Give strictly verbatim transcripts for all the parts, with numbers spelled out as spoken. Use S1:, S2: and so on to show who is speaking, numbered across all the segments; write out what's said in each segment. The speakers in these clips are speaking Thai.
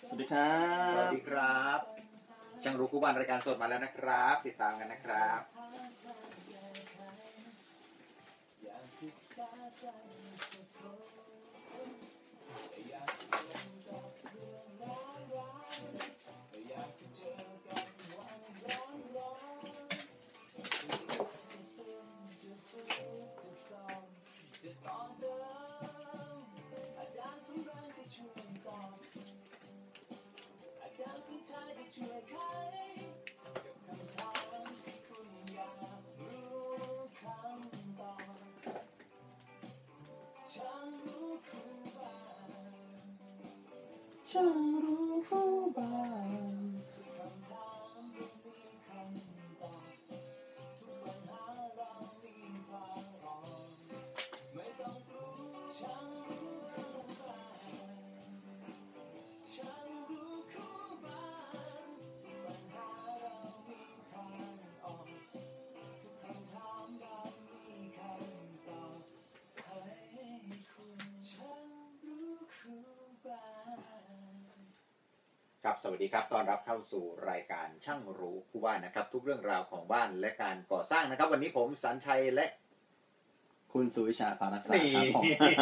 S1: สวัสดีครับ
S2: สวัสดีครับช่างรู้คู่บ้านรายการสดมาแล้วนะครับติดตามกันนะครับ
S1: ช่างรู้คู่บ้าน
S2: ครับสวัสดีครับต้อนรับเข้าสู่รายการช่างรู้คู่บ้านนะครับทุกเรื่องราวของบ้านและการก่อสร้างนะครับวันนี้ผมสัญชัยและ
S1: คุณสุวิชาภารักษาครับผม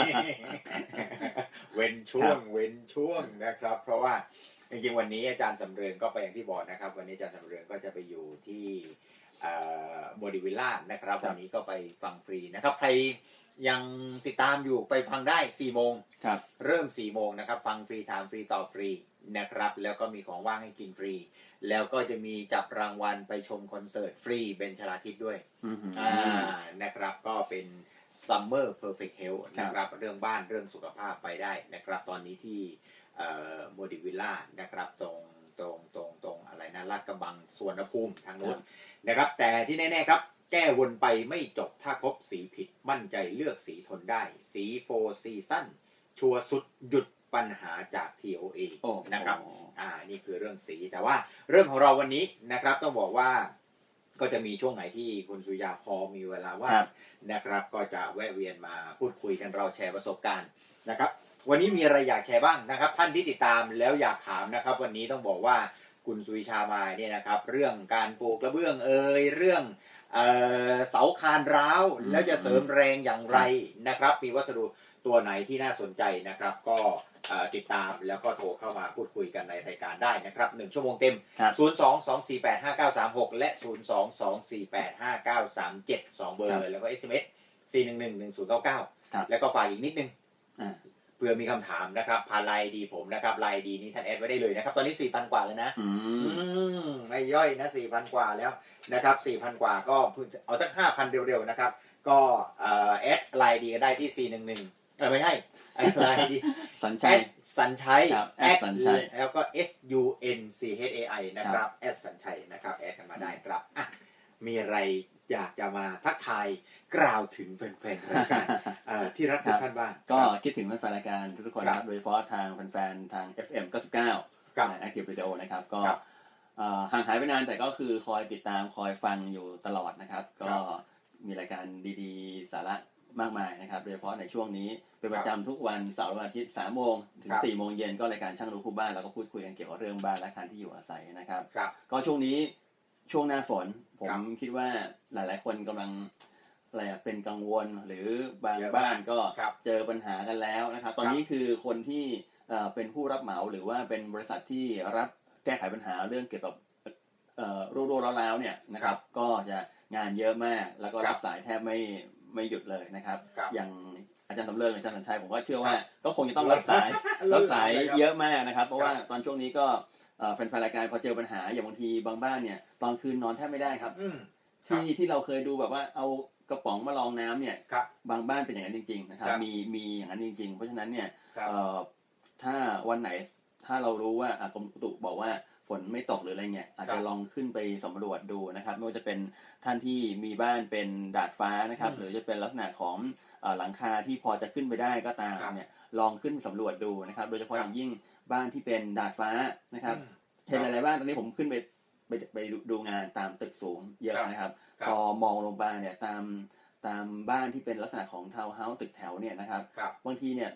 S2: เว้นช่วงเว้นช่วงนะครับเพราะว่าจริงๆวันนี้อาจารย์สำเริงก็ไปอย่างที่บอกนะครับวันนี้อาจารย์สำเริงก็จะไปอยู่ที่โมดิวิลล่านะครับวันนี้ก็ไปฟังฟรีนะครับใครยังติดตามอยู่ไปฟังได้สี่โมงเริ่มสี่โมงนะครับฟังฟรีถามฟรีตอบฟรีนะครับแล้วก็มีของว่างให้กินฟรีแล้วก็จะมีจับรางวัลไปชมคอนเสิร์ตฟรีเบนชลาทิศด้วยอ่านะครับก็เป็น Summer Perfect Health นะครับเรื่องบ้านเรื่องสุขภาพไปได้นะครับตอนนี้ที่โมดิวิลล่านะครับตรงตรงตรงตรงอะไรนะลาดกระบังสวนภูมิทางโน้นนะครับแต่ที่แน่ๆครับแก้วนไปไม่จบถ้าครบสีผิดมั่นใจเลือกสีทนได้สีโฟร์ซีซั่นชัวร์สุดหยุดปัญหาจาก ที โอ เอ นะครับอ่านี่คือเรื่องสีแต่ว่าเรื่องของเราวันนี้นะครับต้องบอกว่าก็จะมีช่วงไหนที่คุณสุยาพอมีเวลาว่างนะครับก็จะแวะเวียนมาพูดคุยกันเราแชร์ประสบการณ์นะครับวันนี้มีอะไรอยากแชร์บ้างนะครับท่านที่ติดตามแล้วอยากถามนะครับวันนี้ต้องบอกว่าคุณสุวิชามาเนี่ยนะครับเรื่องการปลูกกระเบื้องเอ่ยเรื่องเอ่อเสาคานร้าวแล้วจะเสริมแรงอย่างไรนะครับมีวัสดุตัวไหนที่น่าสนใจนะครับก็ติดตามแล้วก็โทรเข้ามาพูดคุยกันในรายการได้นะครับหนึ่งชั่วโมงเต็มศูนย์ สอง สอง สี่ แปด ห้า เก้า สาม หกและศูนย์ สอง สอง สี่ แปด ห้า เก้า สาม เจ็ด สองเบอร์แล้วก็ เอส เอ็ม เอส สี่ หนึ่ง หนึ่ง หนึ่ง ศูนย์ เก้า เก้าแล้วก็ฝากอีกนิดนึงเพื่อมีคำถามนะครับผ่านไลน์ดีผมนะครับไลน์ดีนี้ท่านแอดไว้ได้เลยนะครับตอนนี้ สี่พัน กว่าแล้วนะอืมไม่ย่อยนะ สี่พัน กว่าแล้วนะครับ สี่พัน กว่าก็เอาสัก ห้าพัน เร็วๆนะครับก็แอดไลน์ดีก็ได้ที่สี่หนึ่งหนึ่งเออไม่ใช่ไลน์ดี
S1: สัญชัย
S2: สัญชัย
S1: แอดสัญชัย
S2: แล้วก็ S U N C H A I นะครับแอดสัญชัยนะครับแอดกันมาได้ครับอ่ะมีอะไรอยากจะมาทักทายกล่าวถึงแฟนๆรายการที่รักทุกท่านบ้าง
S1: ก็คิดถึงแฟนๆรายการทุกคนนะครับโดยเฉพาะทางแฟนๆทาง เอฟ เอ็ม เก้าสิบเก้า ใน Active Radio นะครับก็ห่างหายไปนานแต่ก็คือคอยติดตามคอยฟังอยู่ตลอดนะครับก็มีรายการดีๆสาระมากมายนะครับโดยเฉพาะในช่วงนี้เป็นประจำทุกวันเสาร์และวันอาทิตย์ สามโมง ถึง สี่โมงเย็นก็รายการช่างรู้คู่บ้านแล้วก็พูดคุยกันเกี่ยวกับเรื่องบ้านและการที่อยู่อาศัยนะครับก็ช่วงนี้ช่วงหน้าฝนผมคิดว่าหลายๆคนกำลังอะไรเป็นกังวลหรือบางบ้านก็เจอปัญหากันแล้วนะครับตอนนี้คือคนที่เป็นผู้รับเหมาหรือว่าเป็นบริษัทที่รับแก้ไขปัญหาเรื่องเกี่ยวกับรั่วๆร้าวๆเนี่ยนะครับก็จะงานเยอะมากแล้วก็รับสายแทบไม่ไม่หยุดเลยนะครับอย่างอาจารย์สำเริงอาจารย์สัญชัยผมก็เชื่อว่าก็คงจะต้องรับสายรับสายเยอะมากนะครับเพราะว่าตอนช่วงนี้ก็แฟนๆรายการพอเจอปัญหาอย่างบางทีบางบ้านเนี่ยตอนคืนนอนแทบไม่ได้ครับที่ที่เราเคยดูแบบว่าเอากระป๋องมาลองน้ำเนี่ยบางบ้านเป็นอย่างนั้นจริงๆนะครับมีมีอย่างนั้นจริงๆเพราะฉะนั้นเนี่ยถ้าวันไหนถ้าเรารู้ว่ากรมอุตุบอกว่าฝนไม่ตกหรืออะไรเงี้ยอาจจะลองขึ้นไปสำรวจดูนะครับไม่ว่าจะเป็นท่านที่มีบ้านเป็นดาดฟ้านะครับหรือจะเป็นลักษณะของหลังคาที่พอจะขึ้นไปได้ก็ตามเนี่ยลองขึ้นสำรวจดูนะครับโดยเฉพาะอย่างยิ่งบ้านที่เป็นดาดฟ้านะครับเห็นหลายๆบ้านตอนนี้ผมขึ้นไปไปไปดูงานตามตึกสูงเยอะนะครับพอมองลงไปเนี่ยตามตามบ้านที่เป็นลักษณะของทาวน์เฮาส์ตึกแถวเนี่ยนะครับบางทีเนี่ย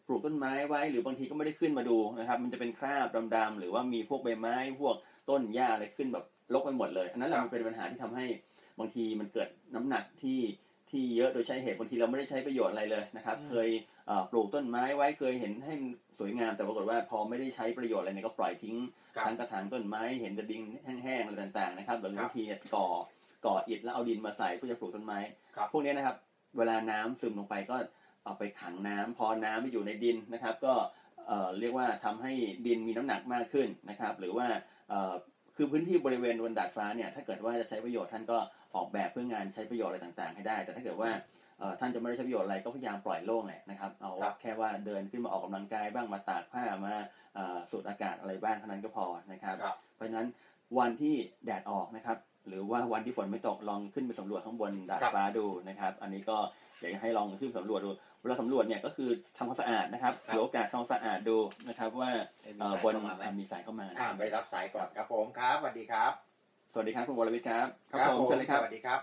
S1: ปลูกต้นไม้ไว้หรือบางทีก็ไม่ได้ขึ้นมาดูนะครับมันจะเป็นคราบดำๆหรือว่ามีพวกใบไม้พวกต้นหญ้าอะไรขึ้นแบบรกไปหมดเลยอันนั้นแหละมันเป็นปัญหาที่ทำให้บางทีมันเกิดน้ำหนักที่ที่เยอะโดยใช้เหตุบางทีเราไม่ได้ใช้ประโยชน์อะไรเลยนะครับเคยปลูกต้นไม้ไว้เคยเห็นให้สวยงามแต่ปรากฏว่าพอไม่ได้ใช้ประโยชน์อะไรเนี่ยก็ปล่อยทิ้งทั้งกระถางต้นไม้เห็นแต่ดินแห้งๆอะไรต่างๆนะครับหรือบางทีก่อก่ออิฐแล้วเอาดินมาใส่เพื่อจะปลูกต้นไม้พวกนี้นะครับเวลาน้ำซึมลงไปก็เอาไปขังน้ำพอน้ำไปอยู่ในดินนะครับก็เอ่อเรียกว่าทำให้ดินมีน้ำหนักมากขึ้นนะครับหรือว่าเอ่อคือพื้นที่บริเวณบนดาดฟ้าเนี่ยถ้าเกิดว่าจะใช้ประโยชน์ท่านก็ออกแบบเพื่องานใช้ประโยชน์อะไรต่างๆให้ได้แต่ถ้าเกิดว่าท่านจะไม่ได้ใช้ประโยชน์อะไรก็พยายามปล่อยโล่งแหละนะครับเอาแค่ว่าเดินขึ้นมาออกกำลังกายบ้างมาตากผ้ามาสูดอากาศอะไรบ้างเท่านั้นก็พอนะครับเพราะฉะนั้นวันที่แดดออกนะครับหรือว่าวันที่ฝนไม่ตกลองขึ้นไปสำรวจข้างบนดาดฟ้าดูนะครับอันนี้ก็อยากให้ลองขึ้นสำรวจดูเวลาสำรวจเนี่ยก็คือทำความสะอาดนะครับถือโอกาสทำความสะอาดดูนะครับว่าบนมีสายเข้ามา
S2: ไปรับสายก่อนครับผมครับสวัสดีครับ
S1: สวัสดีครับคุณวรวิทย์ครับครับผมเชิญเลยครับ
S2: สวัสดีครับ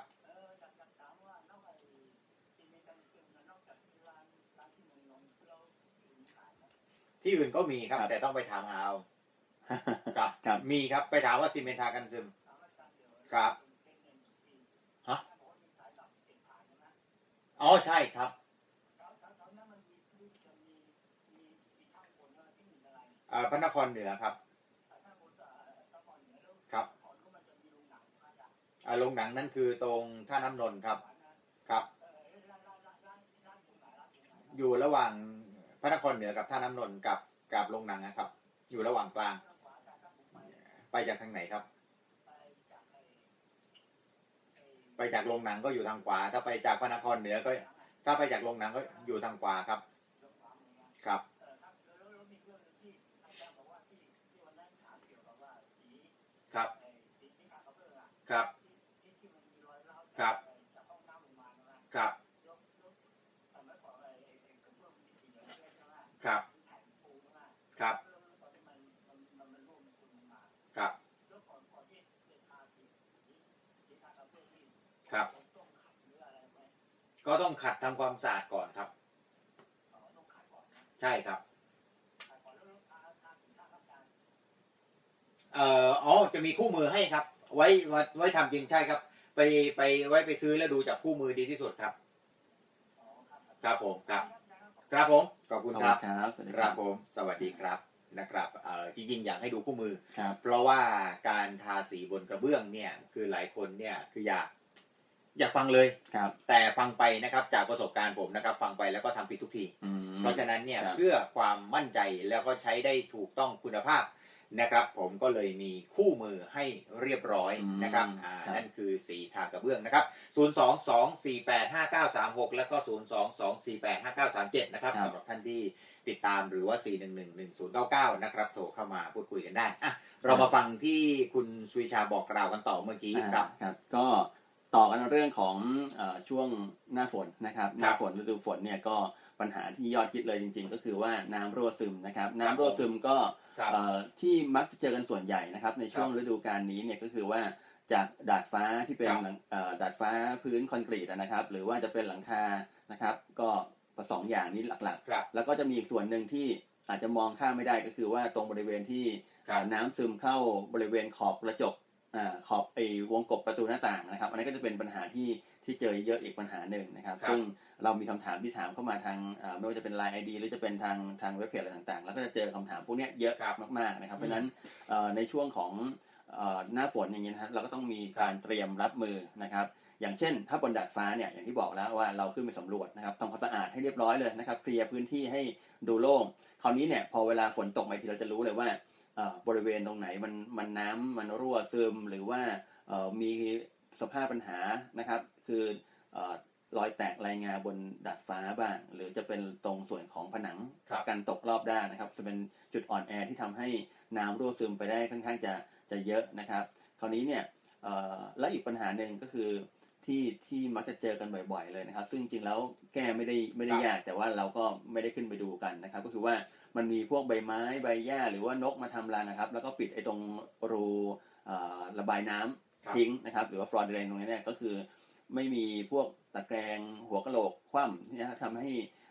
S2: ที่อื่นก็มีครับแต่ต้องไปถามเอาครับมีครับไปถามว่าซีเมนทากันซึมครับฮะอ๋อใช่ครับพระนครเหนือครับครับโรงหนังนั่นคือตรงท่าน้ำนนท์ครับครับอยู่ระหว่างพระนครเหนือกับท่าน้ำนนท์กับกับโรงหนังนะครับอยู่ระหว่างกลางไปจากทางไหนครับไปจากโรงหนังก็อยู่ทางขวาถ้าไปจากพระนครเหนือก็ถ้าไปจากโรงหนังก็อยู่ทางขวาครับครับครับครับครับครับครับครับครับครับก็ต้องขัดทำความสะอาดก่อนครับใช่ครับเอ่ออ๋อจะมีคู่มือให้ครับไว้ไว้ทำจริงใช่ครับไปไปไว้ไปซื้อแล้วดูจากคู่มือดีที่สุดครับครับผมครับครับผมขอบคุณครับครับผมสวัสดีครับนะครับเอ่อจริงๆอยากให้ดูคู่มือเพราะว่าการทาสีบนกระเบื้องเนี่ยคือหลายคนเนี่ยคืออยากอยากฟังเลยแต่ฟังไปนะครับจากประสบการณ์ผมนะครับฟังไปแล้วก็ทำผิดทุกทีเพราะฉะนั้นเนี่ยเพื่อความมั่นใจแล้วก็ใช้ได้ถูกต้องคุณภาพนะครับผมก็เลยมีคู่มือให้เรียบร้อยนะครับอ่านั่นคือสีทากระเบื้องนะครับศูนย์ สอง สอง สี่ แปด ห้า เก้า สาม หกแล้วก็ศูนย์ สอง สอง สี่ แปด ห้า เก้า สาม เจ็ดนะครับสำหรับท่านที่ติดตามหรือว่าสี่ หนึ่ง หนึ่ง หนึ่ง ศูนย์ เก้า เก้านะครับโทรเข้ามาพูดคุยกันได้อ่ะเรามาฟังที่คุณสุวิชาบอกกล่าวกันต่อเมื่อกี้ครับ
S1: ครับก็ต่อกันเรื่องของช่วงหน้าฝนนะครับหน้าฝนฤดูฝนเนี่ยก็ปัญหาที่ยอดฮิตเลยจริงๆก็คือว่าน้ำรั่วซึมนะครับน้ำรั่วซึมก็ที่มักจะเจอกันส่วนใหญ่นะครับในช่วงฤดูกาลนี้เนี่ยก็คือว่าจากดาดฟ้าที่เป็นดาดฟ้าพื้นคอนกรีตนะครับหรือว่าจะเป็นหลังคานะครับก็สองอย่างนี้หลักๆแล้วก็จะมีอีกส่วนหนึ่งที่อาจจะมองข้ามไม่ได้ก็คือว่าตรงบริเวณที่น้ำซึมเข้าบริเวณขอบกระจกขอบไอ้วงกบประตูหน้าต่างนะครับอันนี้ก็จะเป็นปัญหาที่ที่เจอเยอะอีกปัญหาหนึ่งนะครับซึ่งเรามีคำถามที่ถามเข้ามาทางไม่ว่าจะเป็น ไลน์ ไอ ดี หรือจะเป็นทางทางเว็บเพจอะไรต่างๆแล้วก็จะเจอคำถามพวกนี้เยอะมากๆนะครับเพราะฉะนั้นในช่วงของหน้าฝนอย่างนี้นะครับเราก็ต้องมีการเตรียมรับมือนะครับอย่างเช่นถ้าบนดาดฟ้าเนี่ยอย่างที่บอกแล้วว่าเราขึ้นไปสำรวจนะครับทำความสะอาดให้เรียบร้อยเลยนะครับเคลียร์พื้นที่ให้ดูโล่งคราวนี้เนี่ยพอเวลาฝนตกมาทีเราจะรู้เลยว่าบริเวณตรงไหนมันมันน้ำมันรั่วซึมหรือว่ามีสภาพปัญหานะครับคือรอยแตกรายงาบนดาดฟ้าบ้างหรือจะเป็นตรงส่วนของผนังกันตกรอบด้านนะครับจะเป็นจุดอ่อนแอที่ทำให้น้ำรั่วซึมไปได้ค่อนข้างจะจะเยอะนะครับคราวนี้เนี่ยและอีกปัญหาหนึ่งก็คือที่ที่มักจะเจอกันบ่อยๆเลยนะครับซึ่งจริงๆแล้วแก้ไม่ได้ไม่ได้ยากแต่ว่าเราก็ไม่ได้ขึ้นไปดูกันนะครับก็คือว่ามันมีพวกใบไม้ใบหญ้าหรือว่านกมาทำรังนะครับแล้วก็ปิดไอ้ตรงรูระบายน้ำทิ้งนะครับหรือว่าฟลอร์เดรนตรงนี้เนี่ยก็คือไม่มีพวกตะแกรงหัวกะโหลกคว่ำที่ทำให้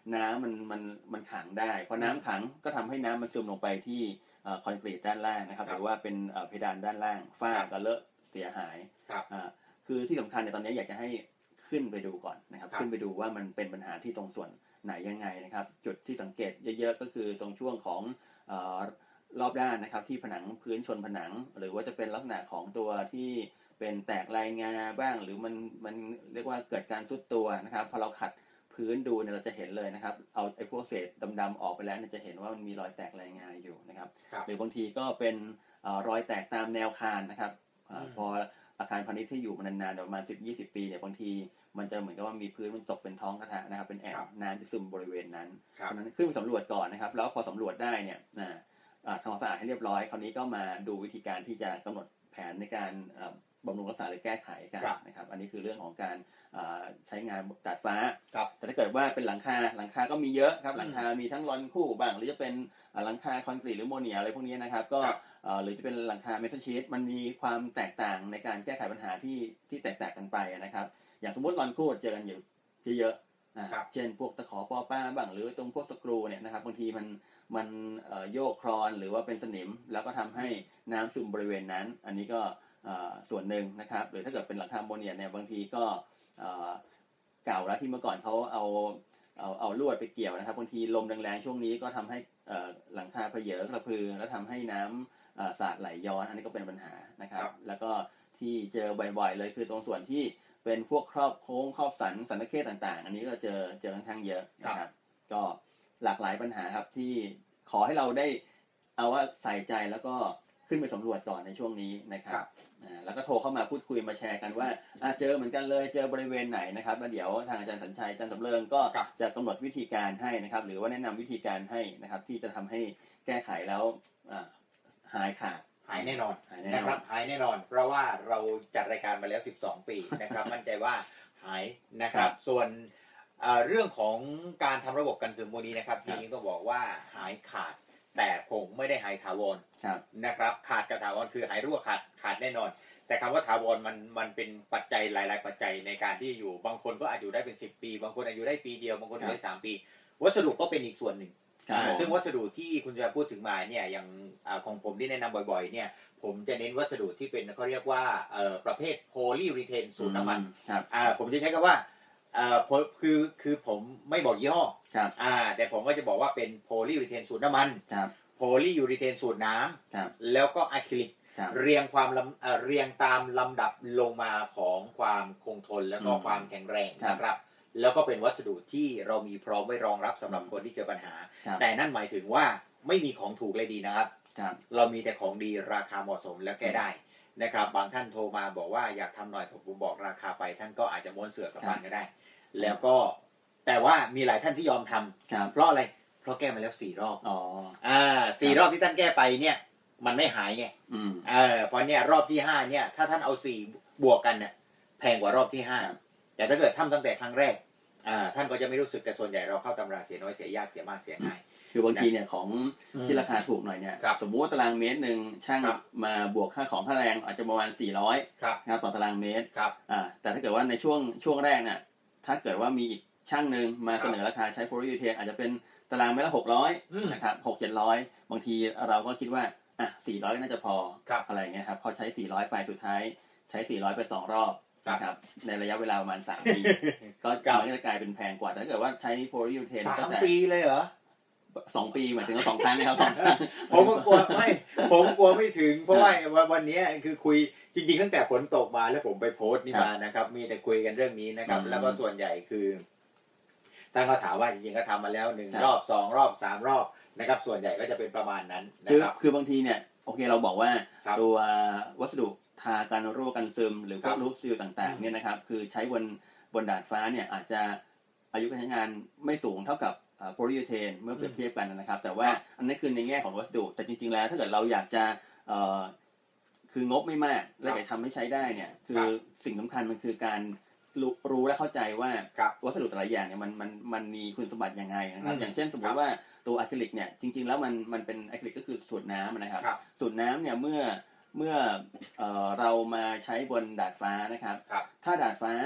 S1: น้ำมันมันมันขังได้พอน้ำขังก็ทำให้น้ำมันซึมลงไปที่คอนกรีตด้านล่างนะครับหรือว่าเป็นเพดานด้านล่างฝ้าก็เลอะเสียหายคือที่สำคัญในตอนนี้อยากจะให้ขึ้นไปดูก่อนนะครับขึ้นไปดูว่ามันเป็นปัญหาที่ตรงส่วนไหนยังไงนะครับจุดที่สังเกตเยอะๆก็คือตรงช่วงของรอบด้านนะครับที่ผนังพื้นชนผนังหรือว่าจะเป็นลักษณะของตัวที่เป็นแตกลายงาบ้างหรือมันมันเรียกว่าเกิดการซุดตัวนะครับพอเราขัดพื้นดูเนี่ยเราจะเห็นเลยนะครับเอาไอ้พวกเศษดำๆออกไปแล้วเนี่ยจะเห็นว่ามันมีรอยแตกลายงาอยู่นะครับหรือบางทีก็เป็นรอยแตกตามแนวคานนะครับพออาคารพาณิชย์ที่อยู่มานานๆประมาณ สิบถึงยี่สิบ ปีเนี่ยบางทีมันจะเหมือนกับว่ามีพื้นมันตกเป็นท้องกระทะนะครับเป็นแอ่งน้ำที่ซึมบริเวณนั้นเพราะนั้นขึ้นไปสำรวจก่อนนะครับแล้วพอสำรวจได้เนี่ยทำความสะอาดให้เรียบร้อยคราวนี้ก็มาดูวิธีการที่จะกำหนดแผนในการบำรุงรักษาหรือแก้ไขกันนะครับอันนี้คือเรื่องของการใช้งานดาดฟ้าแต่ถ้าเกิดว่าเป็นหลังคาหลังคาก็มีเยอะครับหลังคามีทั้งรอนคู่บ้างหรือจะเป็นหลังคาคอนกรีตหรือโมเนียอะไรพวกนี้นะครับก็หรือจะเป็นหลังคาเมทัลชีทมันมีความแตกต่างในการแก้ไขปัญหาที่ที่แตกต่างกันไปนะครับอย่างสมมติรอนคู่เจอกันอยู่เยอะเช่นพวกตะขอปอป้าบ้างหรือตรงพวกสกรูเนี่ยนะครับบางทีมันมันโยกคลอนหรือว่าเป็นสนิมแล้วก็ทำให้น้ำซึมบริเวณนั้นอันนี้ก็ส่วนหนึ่งนะครับหรือถ้าเกิดเป็นหลังคาโมเนียเนี่ยบางทีก็เก่าแล้วที่เมื่อก่อนเขาเอาเอาเอาลวดไปเกี่ยวนะครับบางทีลมแรงๆช่วงนี้ก็ทำให้หลังคาเพเยอกระพือแล้วทำให้น้ำสาดไหลย้อนอันนี้ก็เป็นปัญหานะครับแล้วก็ที่เจอบ่อยๆเลยคือตรงส่วนที่เป็นพวกครอบโค้งครอบสันสันนิเขตต่างๆอันนี้ก็เจอเจอค่อนข้างเยอะนะครับก็หลากหลายปัญหาครับที่ขอให้เราได้เอาว่าใส่ใจแล้วก็ขึ้นไปสำรวจก่อนในช่วงนี้นะครับแล้วก็โทรเข้ามาพูดคุยมาแชร์กันว่าเจอเหมือนกันเลยเจอบริเวณไหนนะครับแล้วเดี๋ยวทางอาจารย์สัญชัยอาจารย์สำเริงก็จะกำหนดวิธีการให้นะครับหรือว่าแนะนำวิธีการให้นะครับที่จะทำให้แก้ไขแล้วหายขาด
S2: หายแน่นอนนะครับหายแน่นอนเพราะว่าเราจัดรายการมาแล้วสิบสองปีนะครับมั่นใจว่าหายนะครับส่วนเรื่องของการทำระบบกันซึมโมนีนะครับทีนี้ก็บอกว่าหายขาดแต่คงไม่ได้หายถาวรนะครับขาดกับถาวรคือหายรั่วขาดขาดแน่นอนแต่คำว่าถาวรมันมันเป็นปัจจัยหลายๆปัจจัยในการที่อยู่บางคนก็อาจอยู่ได้เป็นสิบปีบางคนอายุได้ปีเดียวบางคนอยู่ได้สามปีวัสดุก็เป็นอีกส่วนหนึ่งซึ่งวัสดุที่คุณจะพูดถึงมาเนี่ยอย่างของผมที่แนะนำบ่อยๆเนี่ยผมจะเน้นวัสดุที่เป็นเขาเรียกว่าประเภทโพลีรีเทนสูตรน้ำมันผมจะใช้คำว่าคือคือผมไม่บอกยี่ห้อแต่ผมก็จะบอกว่าเป็นโพลีรีเทนสูตรน้ำมันโพลียูรีเทนสูตรน้ำแล้วก็อะคริลิกเรียงความเรียงตามลำดับลงมาของความคงทนแล้วก็ความแข็งแรงนะครับแล้วก็เป็นวัสดุที่เรามีพร้อมไว้รองรับสำหรับคนที่เจอปัญหาแต่นั่นหมายถึงว่าไม่มีของถูกเลยดีนะครับเรามีแต่ของดีราคาเหมาะสมและแก้ได้นะครับบางท่านโทรมาบอกว่าอยากทำหน่อยผมบอกราคาไปท่านก็อาจจะม้วนเสือกกลับบ้านก็ได้แล้วก็แต่ว่ามีหลายท่านที่ยอมทำเพราะอะไรเพราะแก้มาแล้วสี่รอบอ๋ออ่าสี่รอบที่ท่านแก้ไปเนี่ยมันไม่หายไงเออพอเนี่ยรอบที่ห้าเนี่ยถ้าท่านเอาสี่บวกกันเนี่ยแพงกว่ารอบที่ห้าแต่ถ้าเกิดทำตั้งแต่ครั้งแรกอ่าท่านก็จะไม่รู้สึกแต่ส่วนใหญ่เราเข้าตำราเสียน้อยเสียยากเสียมากเสียง่าย
S1: คือบางทีเนี่ยของที่ราคาถูกหน่อยเนี่ยสมมุติว่าตารางเมตรหนึ่งช่างมาบวกค่าของค่าแรงอาจจะประมาณสี่ร้อยครับต่อตารางเมตรอ่าแต่ถ้าเกิดว่าในช่วงช่วงแรกเนี่ยถ้าเกิดว่ามีอีกช่างนึงมาเสนอราคาใช้โพลียูเทนอาจจะเป็นตารางเมตรละหกร้อยนะครับหกเจ็ดร้อยบางทีเราก็คิดว่าอ่ะสี่ร้อยน่าจะพออะไรเงี้ยครับพอใช้สี่ร้อยไปสุดท้ายใช้สี่ร้อยไปสองรอบนะครับในระยะเวลาประมาณสามปีก็มันก็จะกลายเป็นแพงกว่าแต่ถ้าเกิดว่าใช้โพลียูเทน
S2: สามปีเลยเหรอ
S1: สองปีหมายถึงว่าสองครั้งนะครับสองครั้ง
S2: ผมก็กลัวไม่ผมกลัวไม่ถึงเพราะว่าวันนี้คือคุยจริงๆตั้งแต่ฝนตกมาแล้วผมไปโพสต์นี่มานะครับมีแต่คุยกันเรื่องนี้นะครับแล้วก็ส่วนใหญ่คือท่านก็ถามว่าจริงๆก็ทำมาแล้วหนึ่งรอบสองรอบสามรอบนะครับส่วนใหญ่ก็จะเป็นประมาณนั้นนะครับ
S1: คือบางทีเนี่ยโอเคเราบอกว่าตัววัสดุทากันรั่วกันซึมหรือพวกรูปซีลต่างๆเนี่ยนะครับคือใช้บนบนดาดฟ้าเนี่ยอาจจะอายุการใช้งานไม่สูงเท่ากับโพลียูเทนเมื่อเปรียบเทียบกันนะครับแต่ว่าอันนี้คือในแง่ของวัสดุแต่จริงๆแล้วถ้าเกิดเราอยากจะคืองบไม่มากและอยากทำให้ใช้ได้เนี่ยคือสิ่งสำคัญมันคือการรู้และเข้าใจว่าวัสดุแต่ละอย่างเนี่ยมันมันมันมีคุณสมบัติยังไงนะครับอย่างเช่นสมมติว่าตัวอะคริลิกเนี่ยจริงๆแล้วมันมันเป็นอะคริลิกก็คือสูตรน้ำนะครับสูตรน้ำเนี่ยเมื่อเมื่อเรามาใช้บนดาดฟ้านะครับถ้าดาดฟ้า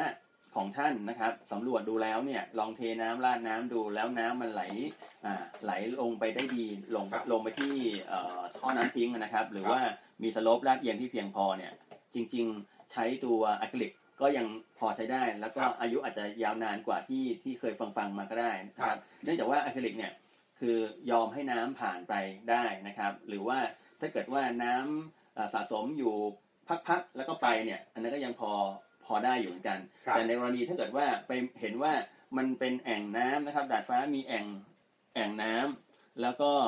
S1: ของท่านนะครับสำรวจดูแล้วเนี่ยลองเทน้ำราดน้ำดูแล้วน้ำมันไหลอ่าไหลลงไปได้ดีลงลงไปที่ท่อน้ำทิ้งนะครับหรือว่ามีสโลปลาดเอียงที่เพียงพอเนี่ยจริงๆใช้ตัวอะคริลิกก็ยังพอใช้ได้แล้วก็อายุอาจจะยาวนานกว่าที่ที่เคยฟังฟังมาก็ได้นะครับเนื่องจากว่าอะคริลิกเนี่ยคือยอมให้น้ำผ่านไปได้นะครับหรือว่าถ้าเกิดว่าน้ำสะสมอยู่พักๆแล้วก็ไปเนี่ยอันนั้นก็ยังพอพอได้อยู่เหมือนกันแต่ในกรณีถ้าเกิดว่าไปเห็นว่ามันเป็นแอ่งน้ำนะครับดาดฟ้ามีแอ่งแอ่งน้ำแล้วก็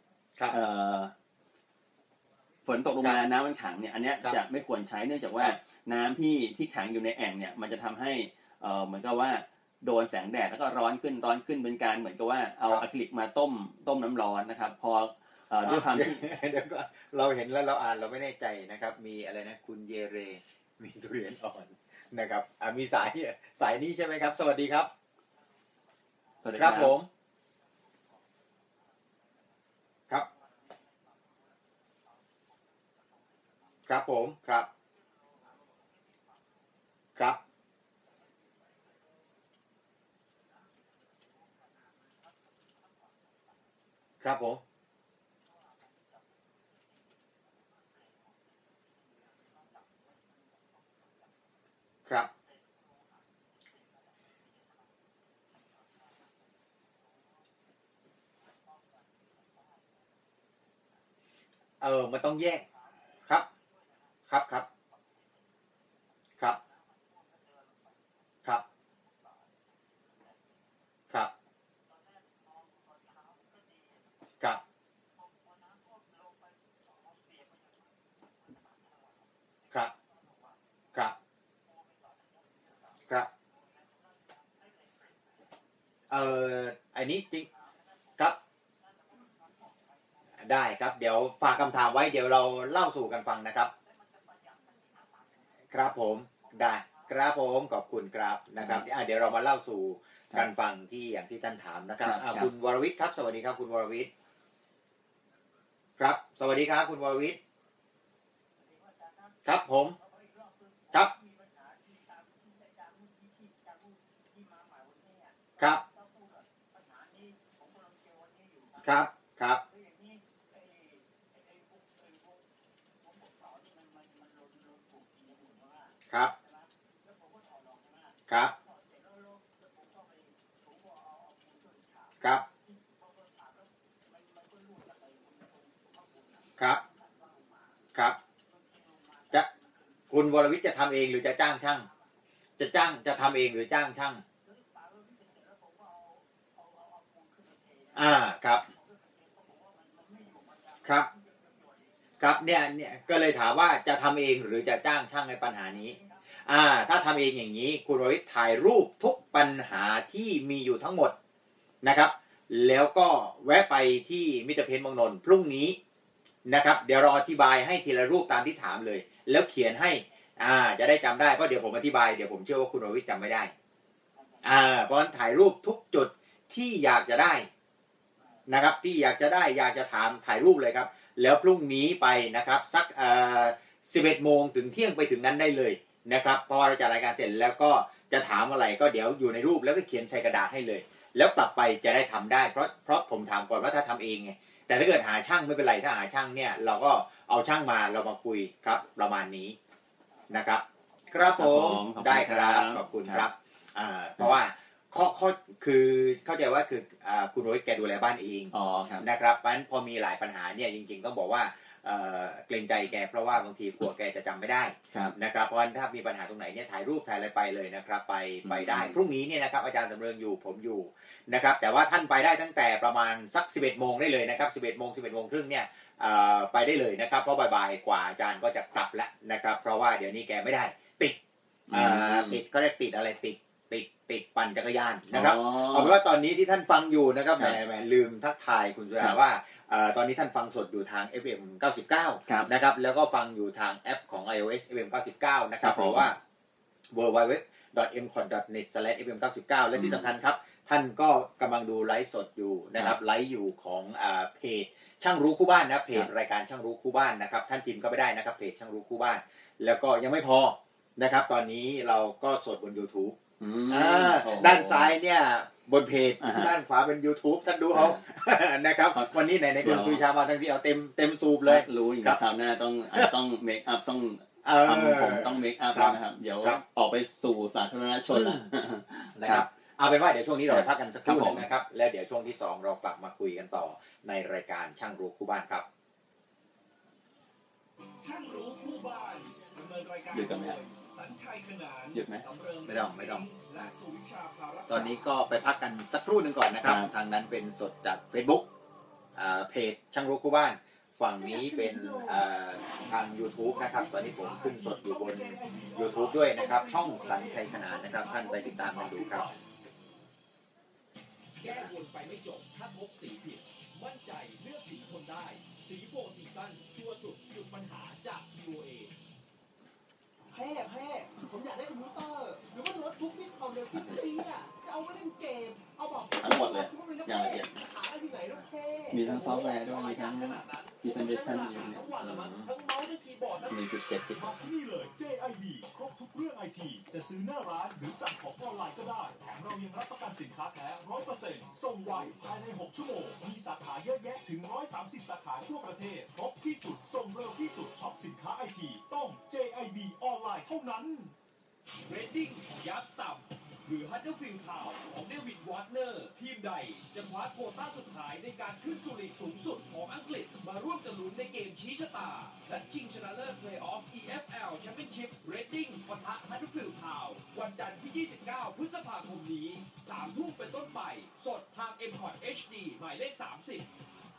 S1: ฝนตกลงมาน้ำมันขังเนี่ยอันนี้จะไม่ควรใช้เนื่องจากว่าน้ำที่ที่ขังอยู่ในแอ่งเนี่ยมันจะทำให้เหมือนกับว่าโดนแสงแดดแล้วก็ร้อนขึ้นร้อนขึ้นเป็นการเหมือนกับว่าเอาอะคริลิกมาต้มต้มน้ำร้อนนะครับพอด้วยความที่
S2: เดี๋ยวก็เราเห็นแล้วเราอ่านเราไม่แน่ใจนะครับมีอะไรนะคุณเยเรมีทุเรียนอ่อนนะครับมีสายสายนี้ใช่ไหมครับสวัสดีครับ
S1: สวัสดีครับ
S2: ผมครับครับผมครับครับครับผมครับเออมันต้องแยกครับครับครับครับครับครับครับครับครับครับเอออันนี้จริงครับได้ครับเดี๋ยวฝากคำถามไว้เดี๋ยวเราเล่าสู่กันฟังนะครับครับผมได้ครับผมขอบคุณครับนะครับเดี๋ยวเรามาเล่าสู่กันฟังที่อย่างที่ท่านถามนะครับคุณวรวิทย์ครับสวัสดีครับคุณวรวิทย์ครับสวัสดีครับคุณวรวิทย์ครับผมครับครับครับครับครับครับครับครับครับจะคุณวรวิทย์จะทำเองหรือจะจ้างช่างจะจ้างจะทำเองหรือจ้างช่างอ่าครับครับครับเนี่ยเนี่ยก็เลยถามว่าจะทำเองหรือจะจ้างช่างในปัญหานี้อ่าถ้าทำเองอย่างนี้คุณวรวิทย์ถ่ายรูปทุกปัญหาที่มีอยู่ทั้งหมดนะครับแล้วก็แวะไปที่มิสเตอร์เพนท์เมืองนนท์พรุ่งนี้นะครับเดี๋ยวเราอธิบายให้ทีละรูปตามที่ถามเลยแล้วเขียนให้อ่าจะได้จำได้เพราะเดี๋ยวผมอธิบายเดี๋ยวผมเชื่อว่าคุณวรวิทย์จำไม่ได้อ่าเพราะฉะนั้นถ่ายรูปทุกจุดที่อยากจะได้นะครับที่อยากจะได้อยากจะถามถ่ายรูปเลยครับแล้วพรุ่งนี้ไปนะครับสักเอ่อสิบเอ็ดโมงถึงเที่ยงไปถึงนั้นได้เลยนะครับพอเราจะรายการเสร็จแล้วก็จะถามอะไรก็เดี๋ยวอยู่ในรูปแล้วก็เขียนใส่กระดาษให้เลยแล้วกลับไปจะได้ทำได้เพราะเพราะผมถามก่อนว่าถ้าทำเองไงแต่ถ้าเกิดหาช่างไม่เป็นไรถ้าหาช่างเนี่ยเราก็เอาช่างมาเรามาคุยครับประมาณนี้นะครับครับผมได้ครับขอบคุณครับอ่าเพราะว่าข้อข้อคือเข้าใจว่าคืออ่าคุณโรยแกดูแลบ้านเองนะครับเพราะฉะนั้นพอมีหลายปัญหาเนี่ยจริงๆต้องบอกว่าเกรงใจแกเพราะว่าบางทีกลัวแกจะจำไม่ได้นะครับเพราะฉะนั้นถ้ามีปัญหาตรงไหนเนี่ยถ่ายรูปถ่ายอะไรไปเลยนะครับไปไปได้พรุ่งนี้เนี่ยนะครับอาจารย์สำเริงอยู่ผมอยู่นะครับแต่ว่าท่านไปได้ตั้งแต่ประมาณสักสิบเอ็ดโมงได้เลยนะครับสิบเอ็ดโมงสิบเอ็ดโมงครึ่งเนี่ยไปได้เลยนะครับเพราะบ่ายๆกว่าอาจารย์ก็จะกลับแล้วนะครับเพราะว่าเดี๋ยวนี้แกไม่ได้ติดติดก็เรียกติดอะไรติดติดติดปั่นจักรยานนะครับเอาเป็นว่าตอนนี้ที่ท่านฟังอยู่นะครับแหมแหมลืมทักทายคุณสุราว่าตอนนี้ท่านฟังสดอยู่ทาง เอฟ เอ็ม เก้าสิบเก้านะครับแล้วก็ฟังอยู่ทางแอปของ iOS เอฟ เอ็ม เก้าสิบเก้านะครับหรือว่า ดับเบิลยู ดับเบิลยู ดับเบิลยู ดอท เอ็ม คอท ดอท เน็ต สแลช เอฟ เอ็ม เก้าสิบเก้า และที่สำคัญครับท่านก็กำลังดูไลฟ์สดอยู่นะครับไลฟ์อยู่ของเพจช่างรู้คู่บ้านนะเพจรายการช่างรู้คู่บ้านนะครับท่านพิมพ์ก็ไปได้นะครับเพจช่างรู้คู่บ้านแล้วก็ยังไม่พอนะครับตอนนี้เราก็สดบน YouTube ด้านซ้ายเนี่ยบนเพจด้านขวาเป็น YouTube ท่านดูเขานะครับวันนี้ไหนๆคุณสุวิชามาทั้งที่เอาเต็มเต็มสูบเลย
S1: รู้อย่างคราวหน้าต้องต้องเมคอัพต้องทำผมต้องเมคอัพแล้วนะครับเดี๋ยวออกไปสู่สาธารณชนแล้ว
S2: นะครับเอาเป็นว่าเดี๋ยวช่วงนี้เราพักกันสักครู่นึงนะครับแล้วเดี๋ยวช่วงที่สองเรากลับมาคุยกันต่อในรายการช่างรู้คู่บ้านครับ
S3: ช่างรู้คู่บ้านดำเนินรายการ
S1: หยุดกันไหมครับหยุดไหม
S2: ไม่ต้องไม่ต้องตอนนี้ก็ไปพักกันสักครู่หนึ่งก่อนนะครับทางนั้นเป็นสดจาก Facebook เพจช่างรู้คู่บ้านฝั่งนี้เป็นทาง YouTube นะครับตอนนี้ผมขึ้นสดอยู่บน YouTube ด้วยนะครับช่องสัญชัยขนานนะครับท่านไปติดตามกันดูครับ
S3: แก้วนไปไม่จบถ้าพบสีผิดมั่นใจเลือกสีทนได้สีโฟร์ซีซั่นชัวร์สุดหยุดปัญหาจาก พี โอ เอ
S4: แพ่แพ่ผมอยากได้คอมพิวเตอร์หรือว่าโน้ตบุ๊กที่ความเร็วจี๊ดๆอ่ะจะเอาไว้เล่นเกมเอาบอก
S1: ทั้งหมดเลยอย่างละเอียดมีทั้งซอฟต์แวร์ด้วยมีทั้ง presentation อยู่เนี่ยหนึ่งจุดเจ็ดสิบ
S3: ที่นี่เลย เจ ไอ บี ครบทุกเรื่อง ไอ ที จะซื้อหน้าร้านหรือสั่งของออนไลน์ก็ได้แถมเรายังรับประกันสินค้าแท้ ร้อยเปอร์เซ็นต์ ส่งไวภายในหกชั่วโมงมีสาขาเยอะแยะถึงหนึ่งร้อยสามสิบสาขาทั่วประเทศครบที่สุดส่งเร็วที่สุดช็อปสินค้า ไอ ที ต้อง เจ ไอ บี ออนไลน์เท่านั้น Reading ของยับสตัมหรือ Huddersfield Town ของเดวิดวอร์เนอร์ทีมใดจะคว้าโควต้าสุดท้ายในการขึ้นสู่ลีกสูงสุดของอังกฤษมาร่วมกันลุ้นในเกมชี้ชะตาและชิงชนะเลิศ Play-off อี เอฟ แอล Championship Reading ปะทะ Huddersfield Town วันจันทร์ที่ยี่สิบเก้าพฤษภาคมนี้สามทุ่มเป็นต้นไปสดทาง เอ็ม คอท เอช ดี หมายเลขสามสิบ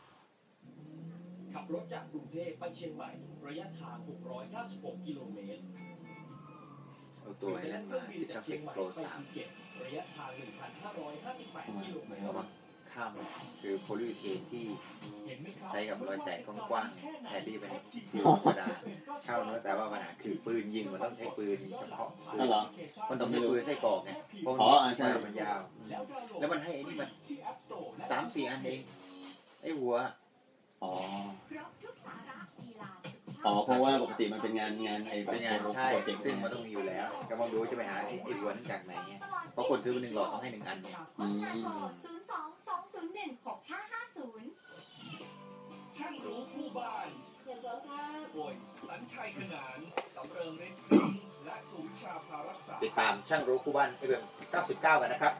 S3: ขับรถจากกรุงเทพไปเชียงใหม่ระยะทางหกร้อยเก้าสิบหกกิโลเมตร
S2: เอาตัวไอ้นั่นมาซิกาเฟกโปรสาม
S3: ระยะทาง หนึ่งพันห้าร้อยห้าสิบแปด กิโลเมตร
S2: เอามาข้ามคือโพลีเทนที่ใช้กับรอยแตกกว้างๆแทนที่เป็นที่ธรรมดาเข้าเนื้อแต่ว่าปัญหาคือปืนยิงมันต้องใช้ปืนเฉพาะมันต้องใช้ปืนไส้กรอกไงเพราะมันยาวแล้วมันให้ไอ้นี่มันสามสี่อันเองไอ้หัว
S1: อ๋ออ๋อเพราะว่าปกติมันเป็นงานงานไอ้
S2: เป็นงานใช่ซึ่งมันต้องมีอยู่แล้วก็มองดูจะไปหาไอ้ไอ้หัวนั่นจากไหนเนี่ยเพราะคนซื้อหนึ่งหลอดต้องให้หนึ่งอันเนี่ย
S5: ศูนย์สองสองศูนย์หนึ่งหกห้าห้าศูนย์
S3: ช่างรู้คู่บ้าน
S5: เดี๋ยวเราค่ะ
S3: โวยสัญชัยขนานสำเริงฤทธิ์และสุวิชาภารักษา
S2: ติดตามช่างรู้คู่บ้านเอฟ เอ็ม เก้าสิบเก้ากันนะครับ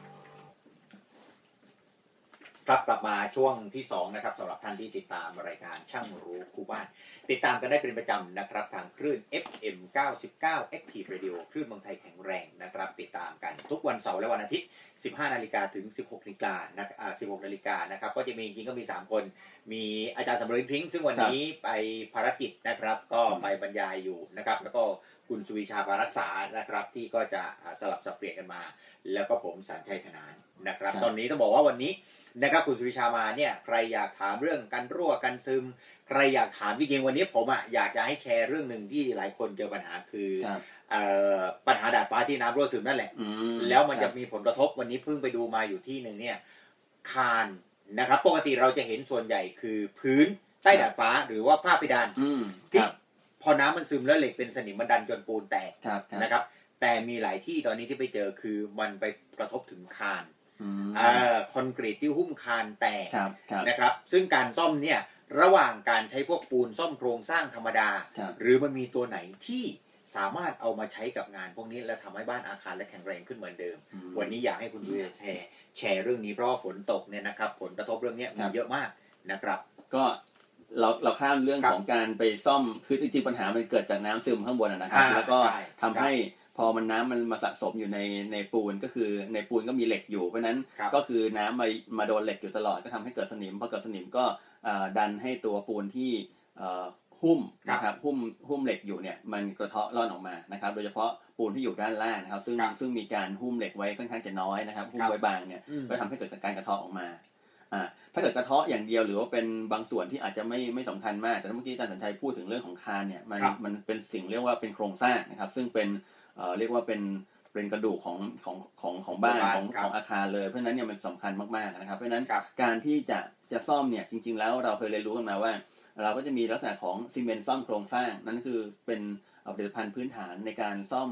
S2: ครับกลับมาช่วงที่สองนะครับสำหรับท่านที่ติดตามรายการช่างรู้คู่บ้านติดตามกันได้เป็นประจำนะครับทางคลื่น เอฟ เอ็ม เก้าสิบเก้า Active Radio คลื่นเมืองไทยแข็งแรงนะครับติดตามกันทุกวันเสาร์และวันอาทิตย์ สิบห้านาฬิกา ถึง สิบหกนาฬิกานะอ่า สิบหกนาฬิกานะครับก็จะมีจริงก็มีสามคนมีอาจารย์สำเริงพิงค์ซึ่งวันนี้ไปภารกิจนะครับก็ไปบรรยายอยู่นะครับแล้วก็คุณสุวิชาภารักษานะครับที่ก็จะสลับสับเปลี่ยนกันมาแล้วก็ผมสัญชัยขนานนะครับตอนนี้ต้องบอกว่าวันนี้นะครับคุณสุวิชามาเนี่ยใครอยากถามเรื่องการรั่วการซึมใครอยากถามจริงๆวันนี้ผมอ่ะอยากจะให้แชร์เรื่องหนึ่งที่หลายคนเจอปัญหาคือปัญหาดาดฟ้าที่น้ำรั่วซึมนั่นแหละแล้วมันจะมีผลกระทบวันนี้เพิ่งไปดูมาอยู่ที่หนึ่งเนี่ยคานนะครับปกติเราจะเห็นส่วนใหญ่คือพื้นใต้ดาดฟ้าหรือว่าฝ้าเพดานที่พอน้ำมันซึมแล้วเหล็กเป็นสนิมมันดันจนปูนแตกนะครับแต่มีหลายที่ตอนนี้ที่ไปเจอคือมันไปกระทบถึงคานคอนกรีตที่หุ้มคานแตกนะครับซึ่งการซ่อมเนี่ยระหว่างการใช้พวกปูนซ่อมโครงสร้างธรรมดาหรือมันมีตัวไหนที่สามารถเอามาใช้กับงานพวกนี้และทำให้บ้านอาคารและแข็งแรงขึ้นเหมือนเดิมวันนี้อยากให้คุณดูแชร์แชร์เรื่องนี้เพราะว่าฝนตกเนี่ยนะครับผลกระทบเรื่องนี้มีเยอะมากนะครับ
S1: ก็เราเราข้ามเรื่องของการไปซ่อมคือจริงๆปัญหามันเกิดจากน้ำซึมข้างบนนะครับแล้วก็ทำให้พอมันน้ำมันมาสะสมอยู่ในในปูนก็คือในปูนก็มีเหล็กอยู่เพราะนั้นก็คือน้ำมามาโดนเหล็กอยู่ตลอดก็ทำให้เกิดสนิมพอเกิดสนิมก็ดันให้ตัวปูนที่หุ้มนะครับหุ้มหุ้มเหล็กอยู่เนี่ยมันกระเทาะร่อนออกมานะครับโดยเฉพาะปูนที่อยู่ด้านล่างนะครับซึ่งซึ่งมีการหุ้มเหล็กไว้ค่อนข้างจะน้อยนะครับหุ้มไว้บางเนี่ยก็ทำให้เกิดการกระเทาะออกมาถ้าเกิดกระเทาะอย่างเดียวหรือว่าเป็นบางส่วนที่อาจจะไม่ไม่สำคัญมากแต่เมื่อกี้อาจารย์สัญชัยพูดถึงเรื่องของคานเนี่ยมันมันเป็นสิ่งเรียกว่าเป็นโครงสร้างนะครับซึ่งเป็นเอ่อเรียกว่าเป็นเป็นกระดูกของของของของบ้านของของอาคารเลยเพราะฉะนั้นเนี่ยมันสำคัญมากๆนะครับเพราะฉะนั้นการที่จะจะซ่อมเนี่ยจริงๆแล้วเราเคยเรียนรู้กันมาว่าเราก็จะมีลักษณะของซีเมนต์ซ่อมโครงสร้างนั่นคือเป็นผลิตภัณฑ์พื้นฐานในการซ่อมโค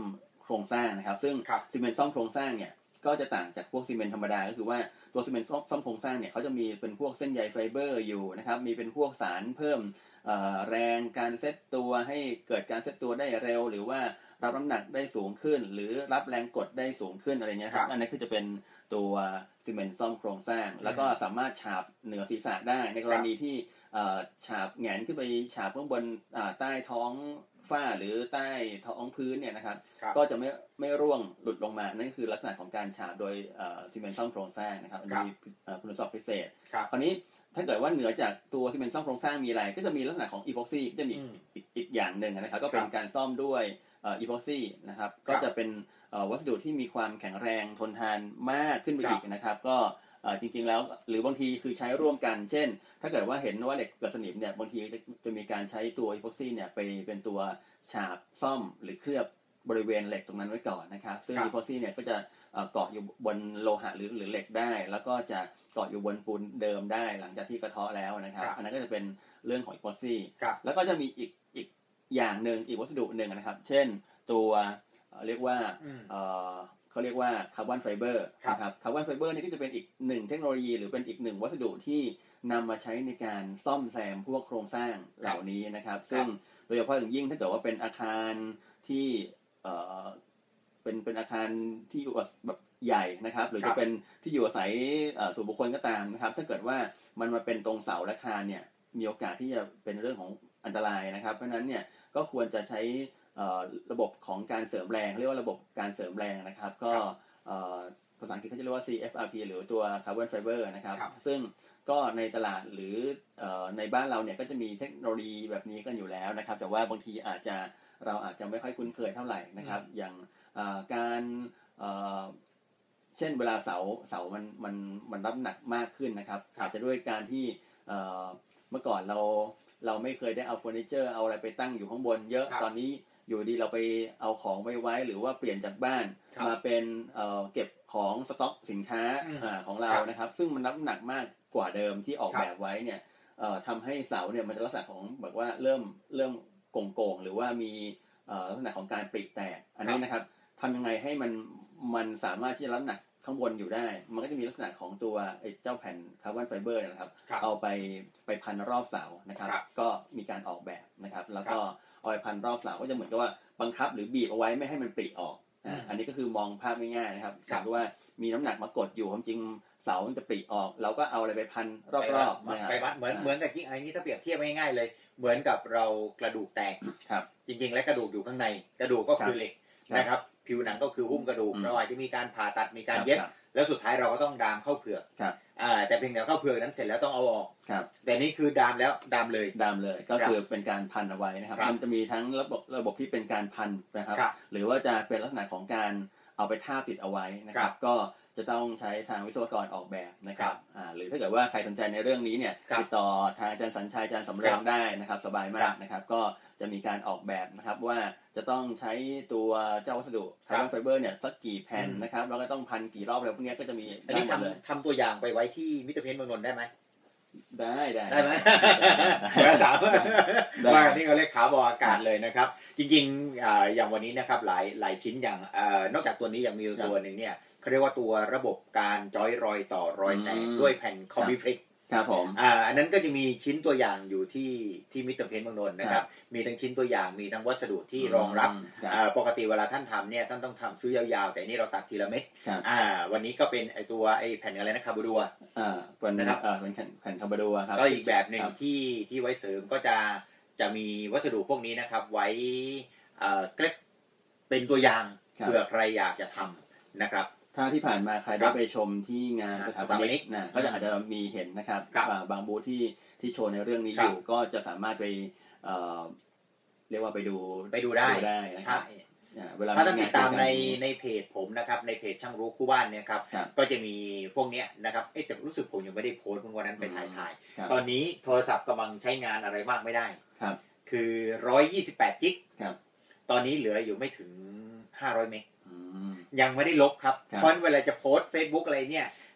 S1: โครงสร้างนะครับซึ่งซีเมนต์ซ่อมโครงสร้างเนี่ยก็จะต่างจากพวกซีเมนต์ธรรมดาก็คือว่าตัวซีเมนต์ซ่อมโครงสร้างเนี่ยเขาจะมีเป็นพวกเส้นใยไฟเบอร์อยู่นะครับมีเป็นพวกสารเพิ่มแรงการเซตตัวให้เกิดการเซตตัวได้เร็วหรือว่ารับน้ำหนักได้สูงขึ้นหรือรับแรงกดได้สูงขึ้นอะไรเงี้ยครับอันนี้คือจะเป็นตัวซีเมนต์ซ่อมโครงสร้างแล้วก็สามารถฉาบเหนือศีรษะได้ในกรณีที่ฉาบแหงนขึ้นไปฉาบข้างบนใต้ท้องฝ้าหรือใต้ท้องพื้นเนี่ยนะครับก็จะไม่ไม่ร่วงหลุดลงมานั่นคือลักษณะของการฉาบโดยซีเมนต์ซ่อมโครงสร้างนะครับอันนี้มีคุณสมบัติพิเศษคราวนี้ถ้าเกิดว่าเหนือจากตัวซีเมนต์ซ่อมโครงสร้างมีอะไรก็จะมีลักษณะของอีพ็อกซี่จะมีอีกอีกอย่างหนึ่งนะครับก็เป็นการซ่อมด้วยอีพ็อกซี่นะครับก็จะเป็นวัสดุที่มีความแข็งแรงทนทานมากขึ้นไปอีกนะครับก็จริงๆแล้วหรือบางทีคือใช้ร่วมกันเช่นถ้าเกิดว่าเห็นว่าเหล็กเกิดสนิมเนี่ยบางทีจะจะมีการใช้ตัวอีพ็อกซี่เนี่ยไปเป็นตัวฉาบซ่อมหรือเคลือบบริเวณเหล็กตรงนั้นไว้ก่อนนะครับซึ่งอีพ็อกซี่เนี่ยก็จะเกาะอยู่บนโลหะหรือหรือเหล็กได้แล้วก็จะเกาะอยู่บนปูนเดิมได้หลังจากที่กระเทาะแล้วนะครับอันนั้นก็จะเป็นเรื่องของอีพ็อกซี่แล้วก็จะมีอีกอีกอย่างหนึ่งอีกวัสดุหนึ่งนะครับเช่นตัวเรียกว่าเขาเรียกว่าคาร์บอนไฟเบอร์นะครับคาร์บอนไฟเบอร์นี่ก็จะเป็นอีกหนึ่งเทคโนโลยีหรือเป็นอีกหนึ่งวัสดุที่นำมาใช้ในการซ่อมแซมพวกโครงสร้างเหล่านี้นะครับซึ่งโดยเฉพาะอย่างยิ่งถ้าเกิดว่าเป็นอาคารที่เป็นเป็นอาคารที่อยู่แบบใหญ่นะครับหรือจะเป็นที่อยู่อาศัยส่วนบุคคลก็ตามนะครับถ้าเกิดว่ามันมาเป็นตรงเสาและคานเนี่ยมีโอกาสที่จะเป็นเรื่องของอันตรายนะครับเพราะฉะนั้นเนี่ยก็ควรจะใช้ระบบของการเสริมแรงเรียกว่าระบบการเสริมแรงนะครับก็ภาษาอังกฤษเขาจะเรียกว่า ซี เอฟ อาร์ พี หรือตัว Carbon Fiber นะครับซึ่งก็ในตลาดหรือในบ้านเราเนี่ยก็จะมีเทคโนโลยีแบบนี้กันอยู่แล้วนะครับแต่ว่าบางทีอาจจะเราอาจจะไม่ค่อยคุ้นเคยเท่าไหร่นะครับอย่างการเช่นเวลาเสาเสามันมันมันรับหนักมากขึ้นนะครับอาจจะด้วยการที่เมื่อก่อนเราเราไม่เคยได้เอาเฟอร์นิเจอร์เอาอะไรไปตั้งอยู่ข้างบนเยอะตอนนี้อยู่ดีเราไปเอาของไว้ไว้หรือว่าเปลี่ยนจากบ้านมาเป็นเก็บของสต็อกสินค้าของเรานะครับซึ่งมันรับหนักมากกว่าเดิมที่ออกแบบไว้เนี่ยทำให้เสาเนี่ยมันจะลักษณะของแบบว่าเริ่มเริ่มโก่งๆหรือว่ามีลักษณะของการปริแตกอันนี้นะครับทำยังไงให้มันมันสามารถที่จะรับหนักข้างบนอยู่ได้มันก็จะมีลักษณะของตัวไอ้เจ้าแผ่นคาร์บอนไฟเบอร์นะครับเอาไปไปพันรอบเสานะครับก็มีการออกแบบนะครับแล้วก็เอาไปพันรอบเสาก็จะเหมือนกับว่าบังคับหรือบีบเอาไว้ไม่ให้มันปริออกอ่าอันนี้ก็คือมองภาพง่ายๆนะครับเหมือนกับว่ามีน้ำหนักมากดอยู่ความจริงเสามันจะปริออกเราก็เอาอะไรไปพันรอบๆนะครับ
S2: ไปเหมือนเหมือนกับที่ไอ้นี่ถ้าเปรียบเทียบง่ายๆเลยเหมือนกับเรากระดูกแตก
S1: ครับ
S2: จริงๆแล้วกระดูกอยู่ข้างในกระดูกก็คือเหล็กนะครับผิวหนังก็คือหุ้มกระดูกเราอาจจะมีการผ่าตัดมีการเย็บแล้วสุดท้ายเราก็ต้องดามเข้าเผือกอ่าแต่เพียงแต่เข้าเผือกนั้นเสร็จแล้วต้องเอาออกแต่นี่คือดามแล้วดามเลย
S1: ดามเลยก็คือเป็นการพันเอาไว้นะครับมันจะมีทั้งระบบระบบที่เป็นการพันนะครับหรือว่าจะเป็นลักษณะของการเอาไปท่าติดเอาไว้นะครับก็จะต้องใช้ทางวิศวกรออกแบบนะครับอ่าหรือถ้าเกิดว่าใครสนใจในเรื่องนี้เนี่ยติดต่อทางอาจารย์สัญชัยอาจารย์สำเริงได้นะครับสบายมากนะครับก็จะมีการออกแบบนะครับว่าจะต้องใช้ตัวเจ้าวัสดุคาร์บอนไฟเบอร์เนี่ยสักกี่แผ่นนะครับแล้วก็ต้องพันกี่รอบอะไรพวกนี้ก็จะมี
S2: อันนี้ทำทำตัวอย่างไปไว้ที่มิสเตอร์เพนเมืองนนท์ได้ไหม
S1: ได้ได้
S2: ได้ไหมได้ถามว่านี่เขาเรียกขาบออากาศเลยนะครับจริงๆอย่างวันนี้นะครับหลายหลายชิ้นอย่างนอกจากตัวนี้ยังมีตัวหนึ่งเนี่ยเขาเรียกว่าตัวระบบการจอยรอยต่อรอยแตกด้วยแผ่นคอมบิพลิก
S1: ครับผม
S2: อ่าอันนั้นก็จะมีชิ้นตัวอย่างอยู่ที่ที่มิสเตอร์เพนเมืองนนท์นะครับมีทั้งชิ้นตัวอย่างมีทั้งวัสดุที่รองรับอ่าปกติเวลาท่านทำเนี่ยท่านต้องทำซื้อยาวๆแต่นี่เราตัดทีละเม็ดอ่าวันนี้ก็เป็นไอตัวไอแผ่นอะไรนะคาร์บูดัว
S1: อ่าเป็นนะครับอ่าเป็นแผ่นคาร์บูดัวครับ
S2: ก็อีกแบบหนึ่งที่ที่ไว้เสริมก็จะจะมีวัสดุพวกนี้นะครับไว้เอ่อเกล็ดเป็นตัวอย่างเผื่อใครอยากจะทำนะครับ
S1: ถ้าที่ผ่านมาใครได้ไปชมที่งานสถาปนิกนะก็จะอาจจะมีเห็นนะครับบางบูธที่ที่โชว์ในเรื่องนี้อยู่ก็จะสามารถไปเอ่อเรียกว่าไปดู
S2: ไปดูได้
S1: นะครับ
S2: ถ้าท่านติดตามในในเพจผมนะครับในเพจช่างรู้คู่บ้านเนี่ยครับก็จะมีพวกนี้นะครับเอ๊ะแต่รู้สึกผมยังไม่ได้โพสต์เมื่อวันนั้นไปถ่ายถ่ายตอนนี้โทรศัพท์กำลังใช้งานอะไรมากไม่ได้
S1: ครับ
S2: คือหนึ่งร้อยยี่สิบแปดจิกตอนนี้เหลืออยู่ไม่ถึงห้าร้อยเมกยังไม่ได้ลบครับเพราะเวลาจะโพสต์ Facebook อะไรเนี่ย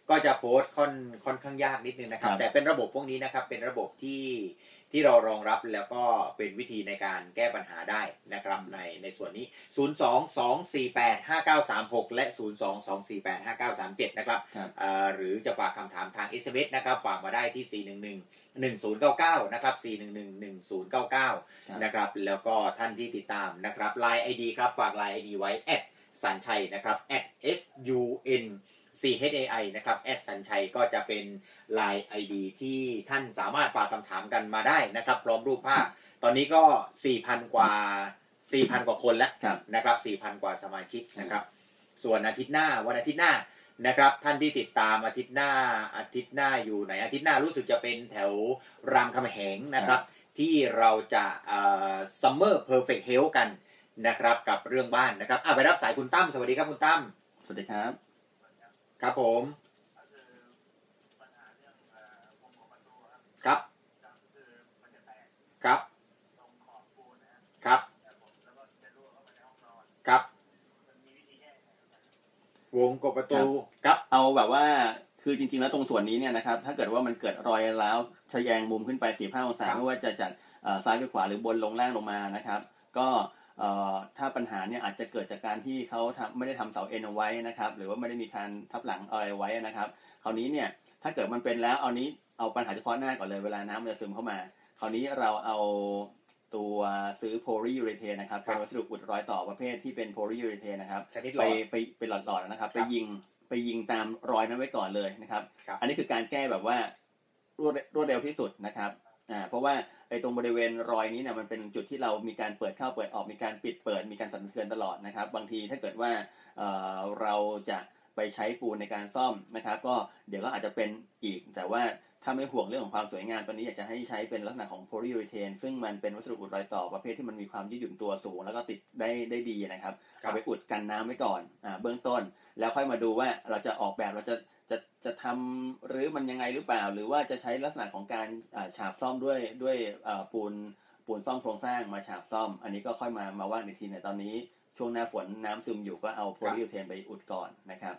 S2: ก็จะโพสต์ค่อนค่อนข้างยากนิดนึงนะครับแต่เป็นระบบพวกนี้นะครับเป็นระบบที่ที่เรารองรับแล้วก็เป็นวิธีในการแก้ปัญหาได้นะครับในในส่วนนี้ศูนย์ สอง สอง สี่ แปด ห้า เก้า สาม หกและศูนย์ สอง สอง สี่ แปด ห้า เก้า สาม เจ็ดนะครับหรือจะฝากคำถามทาง เอส เอ็ม เอส นะครับฝากมาได้ที่สี่หนึ่งหนึ่ง หนึ่งศูนย์เก้าเก้านะครับสี่หนึ่งหนึ่ง หนึ่งศูนย์เก้าเก้านะครับแล้วก็ท่านที่ติดตามนะครับ ไลน์ ไอ ดี ครับฝาก ไลน์ ไอ ดี ไว้ แอท สัญชัยนะครับ แอท เอส ยู เอ็น ซี เอช เอ ไอ นะครับ แอท สัญชัยก็จะเป็น ไลน์ ไอ ดี ที่ท่านสามารถฝากคำถามกันมาได้นะครับพร้อมรูปภาพตอนนี้ก็ สี่พัน กว่า สี่พัน กว่าคนแล้วนะครับ สี่พัน กว่าสมาชิกนะครับส่วนอาทิตย์หน้าวันอาทิตย์หน้านะครับท่านที่ติดตามอาทิตย์หน้าอาทิตย์หน้าอยู่ไหนอาทิตย์หน้ารู้สึกจะเป็นแถวรามคำแหงนะครับที่เราจะเอ่อ Summer Perfect Health กันนะครับกับเรื่องบ้านนะครับอ่ะไปรับสายคุณตั้มสวัสดีครับคุณตั้ม
S1: สวัสดีครับ
S2: ครับผมครับครับครับครับวงกบประตูครับ
S1: เอาแบบว่าคือจริงๆแล้วตรงส่วนนี้เนี่ยนะครับถ้าเกิดว่ามันเกิดรอยร้าวทะแยงมุมขึ้นไปสี่สิบห้าองศาไม่ว่าจะจากซ้ายไปขวาหรือบนลงล่างลงมานะครับก็ถ้าปัญหาเนี่ยอาจจะเกิดจากการที่เขาไม่ได้ทำเสาเอ็นเอาไว้นะครับหรือว่าไม่ได้มีการทับหลังอะไรไว้นะครับคราวนี้เนี่ยถ้าเกิดมันเป็นแล้วเอานี้เอาปัญหาเฉพาะหน้าก่อนเลยเวลาน้ำมันจะซึมเข้ามาคราวนี้เราเอาตัวซื้อโพลียูเรเทนนะครับเป็นวัสดุอุดรอยต่อประเภทที่เป็นโพลียูเรเทนนะครับไปไปไปหลอดๆนะครับไปยิงไปยิงตามรอยนั้นไว้ก่อนเลยนะครับอันนี้คือการแก้แบบว่ารวดรวดเร็วที่สุดนะครับอ่าเพราะว่าไอ้ตรงบริเวณรอยนี้เนี่ยมันเป็นจุดที่เรามีการเปิดเข้าเปิดออกมีการปิดเปิดมีการสั่นสะเทือนตลอดนะครับบางทีถ้าเกิดว่าเอ่อเราจะไปใช้ปูนในการซ่อมนะครับก็เดี๋ยวก็อาจจะเป็นอีกแต่ว่าถ้าไม่ห่วงเรื่องของความสวยงามตอนนี้อยากจะให้ใช้เป็นลักษณะของโพลียูเรเทนซึ่งมันเป็นวัสดุอุดรอยต่อประเภทที่มันมีความยืดหยุ่นตัวสูงแล้วก็ติดได้ได้ดีนะครับเอาไปอุดกันน้ำไว้ก่อนอ่าเบื้องต้นแล้วค่อยมาดูว่าเราจะออกแบบเราจะจะจะทำหรือมันยังไงหรือเปล่าหรือว่าจะใช้ลักษณะของการฉาบซ่อมด้วยด้วยปูนปูนซ่อมโครงสร้างมาฉาบซ่อมอันนี้ก็ค่อยมามาว่าในทีในตอนนี้ช่วงหน้าฝนน้ำซึมอยู่ก็เอาโพลียูเรเทนไปอุดก่อนนะครับ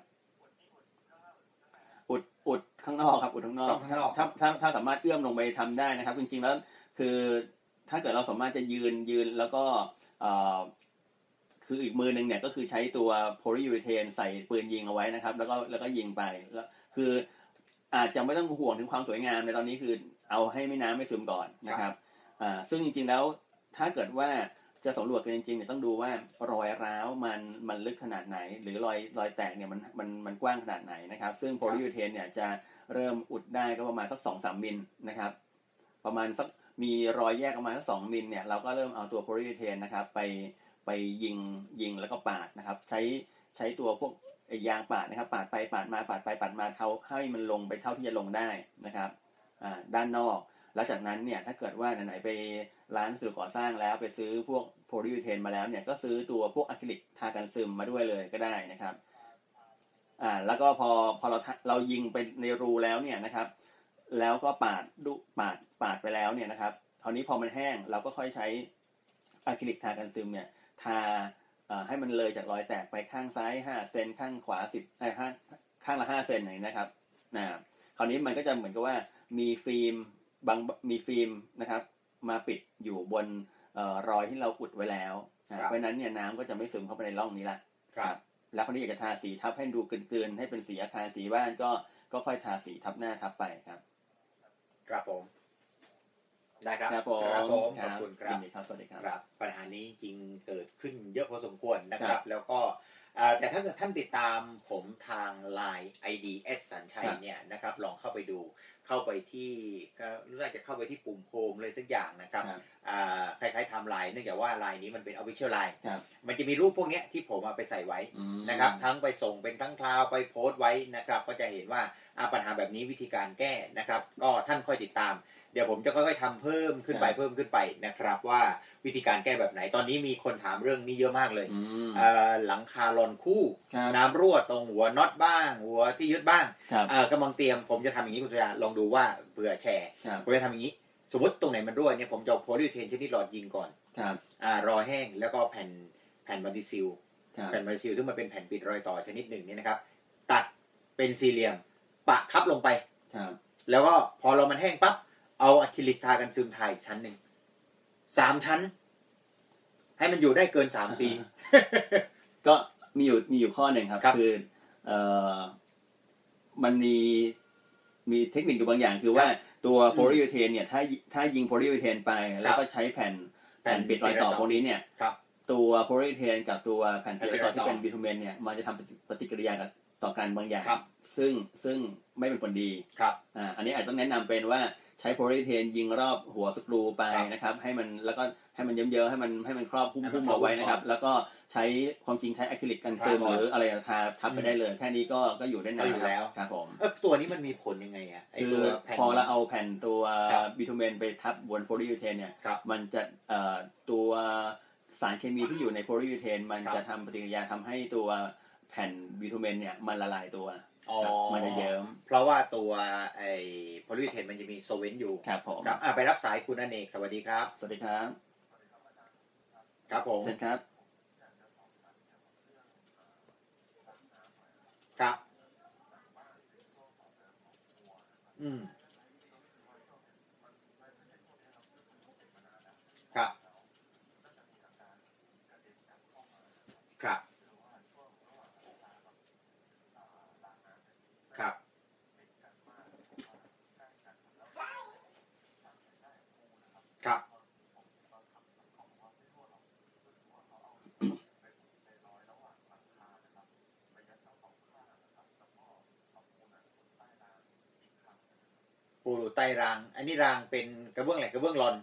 S1: อุดอุดข้างนอกครับอุดข้างนอกถ้าถ้าถ้าสามารถเอื้อมลงไปทำได้นะครับจริงๆแล้วคือถ้าเกิดเราสามารถจะยืนยืนแล้วก็คืออีกมือนึงเนี่ยก็คือใช้ตัวโพลียูเรเทนใส่ปืนยิงเอาไว้นะครับแล้วก็แล้วก็ยิงไปแล้วคืออาจจะไม่ต้องห่วงถึงความสวยงามในตอนนี้คือเอาให้ไม่น้ำไม่ซึมก่อนนะครับอ่าซึ่งจริงๆแล้วถ้าเกิดว่าจะสำรวจกันจริงๆเนี่ยต้องดูว่ารอยร้าวมันมันลึกขนาดไหนหรือรอยรอยแตกเนี่ยมันมันมันกว้างขนาดไหนนะครับซึ่งโพลียูเรเทนเนี่ยจะเริ่มอุดได้ก็ประมาณสัก สองถึงสาม มิลนะครับประมาณสักมีรอยแยกประมาณสักสองมิลเนี่ยเราก็เริ่มเอาตัวโพลียูเรเทนนะครับไปไปยิงยิงแล้วก็ปาดนะครับใช้ใช้ตัวพวกยางปาดนะครับปาดไปปาดมาปาดไปปาดมาเท่าให้มันลงไปเท่าที่จะลงได้นะครับอ่าด้านนอกแล้วจากนั้นเนี่ยถ้าเกิดว่าไหนๆไปร้านวัสดุก่อสร้างแล้วไปซื้อพวกโพลียูเรเทนมาแล้วเนี่ยก็ซื้อตัวพวกอะคริลิกทากันซึมมาด้วยเลยก็ได้นะครับอ่าแล้วก็พอพอเราเรายิงไปในรูแล้วเนี่ยนะครับแล้วก็ปาดดูปาดปาดไปแล้วเนี่ยนะครับคราวนี้พอมันแห้งเราก็ค่อยใช้อะคริลิกทากันซึมเนี่ยทาให้มันเลยจากรอยแตกไปข้างซ้ายห้าเซนข้างขวาสิบเอ้ยข้างข้างละห้าเซนอย่างนี้นะครับนะคราวนี้มันก็จะเหมือนกับว่ามีฟิล์มบางมีฟิล์มนะครับมาปิดอยู่บนเอ่อรอยที่เราอุดไว้แล้วเพราะนั้นเนี่ยน้ำก็จะไม่ซึมเข้าไปในร่องนี้ละครับแล้วคราวนี้อยากจะทาสีทับให้ดูกลืนๆให้เป็นสีอาคารสีบ้านก็ก็ค่อยทาสีทับหน้าทับไปครับ
S2: ครับผมได้ครับ
S1: ครับผม
S2: ขอบคุณครับ
S1: สวัสดีครับ
S2: ปัญหานี้จริงเกิดขึ้นเยอะพอสมควรนะครับแล้วก็แต่ถ้าเกิดท่านติดตามผมทาง ไลน์ ไอ ดี แอท สัญชัยเนี่ยนะครับลองเข้าไปดูเข้าไปที่ก็น่าจะเข้าไปที่ปุ่มโฮมเลยสักอย่างนะครับคล้ายๆไทม์ไลน์เนื่องจากว่าไลน์นี้มันเป็น Official ไลน์ มันจะมีรูปพวกนี้ที่ผมเอาไปใส่ไว้นะครับทั้งไปส่งเป็นทั้งคลาวไปโพสต์ไว้นะครับก็จะเห็นว่าปัญหาแบบนี้วิธีการแก้นะครับก็ท่านค่อยติดตามเดี๋ยวผมจะค่อยๆทำเพิ่มขึ้นไปเพิ่มขึ้นไปนะครับว่าวิธีการแก้แบบไหนตอนนี้มีคนถามเรื่องนี้เยอะมากเลยหลังคาลอนคู่น้ำรั่วตรงหัวน็อตบ้างหัวที่ยึดบ้างกำลังเตรียมผมจะทำอย่างนี้คุณสุริยาลองดูว่าเผื่อแชร์ผมจะทำอย่างนี้สมมติตรงไหนมันรั่วเนี่ยผมจะเอาโพลียูเรเทนชนิดหลอดยิงก่อนรอแห้งแล้วก็แผ่นแผ่นมัลติซิลแผ่นมัลติซิลซึ่งมันเป็นแผ่นปิดรอยต่อชนิดหนึ่งนี่นะครับตัดเป็นสี่เหลี่ยมปะทับลงไปแล้วก็พอเรามันแห้งปั๊บเอาอะคริลิกทากันซึมทาอีกชั้นหนึ่งสามชั้นให้มันอยู่ได้เกินสามปี
S1: ก็มีอยู่มีอยู่ข้อหนึ่งครับคือเอ่อมันมีมีเทคนิคอยู่บางอย่างคือว่าตัวโพลียูเทนเนี่ยถ้าถ้ายิงโพลียูเทนไปแล้วก็ใช้แผ่นแผ่นปิดรอยต่อพวกนี้เนี่ยตัวโพลียูเทนกับตัวแผ่นปิดรอยต่อที่เป็นบิทูเมนเนี่ยมันจะทำปฏิกิริยากับต่อกันบางอย่างซึ่งซึ่งไม่เป็นผลดีอ่าอันนี้อาจต้องแนะนำเป็นว่าใช้โพลียูเทนยิงรอบหัวสกรูไปนะครับให้มันแล้วก็ให้มันเยิ้มๆให้มันให้มันครอบหุ้มๆเอาไว้นะครับแล้วก็ใช้ความจริงใช้อะคริลิกกันซึมหรืออะไรทาทับไปได้เลยแค่นี้ก็ก็อยู่ได้นานแล้วครับผม
S2: เออตัวนี้มันมีผลยังไงอ่ะไอตัว
S1: พอเราเอาแผ่นตัวบิทูเมนไปทับบนโพลียูเทนเนี่ยมันจะเอ่อตัวสารเคมีที่อยู่ในโพลียูเทนมันจะทำปฏิกิริยาทำให้ตัวแผ่นบิทูเมนเนี่ยมันละลายตัวมันจะเยิ้ม
S2: เพราะว่าตัวไอ้โพลียูเทนมันจะมีโซเวนต์อยู่
S1: ครับผม
S2: ครับอ่ะไปรับสายคุณอเนกสวัสดีครับ
S1: สวัสดีครับ
S2: ครับผม
S1: เชิญครับ
S2: ครับอืมครับครับครับครับปูรูใต้รางอันนี้รางเป็นกระเบื้องอะไรกระเบื้องลอน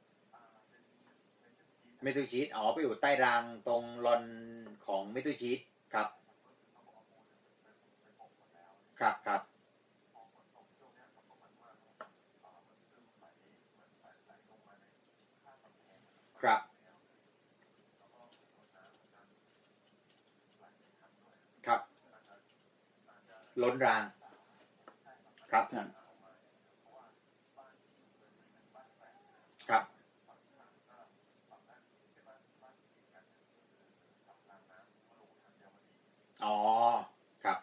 S2: เมทัลชีทอ๋อไปอยู่ใต้รางตรงลอนของเมทัลชีทครับครับครับครับครับล้นรางครับครับอ๋อครับ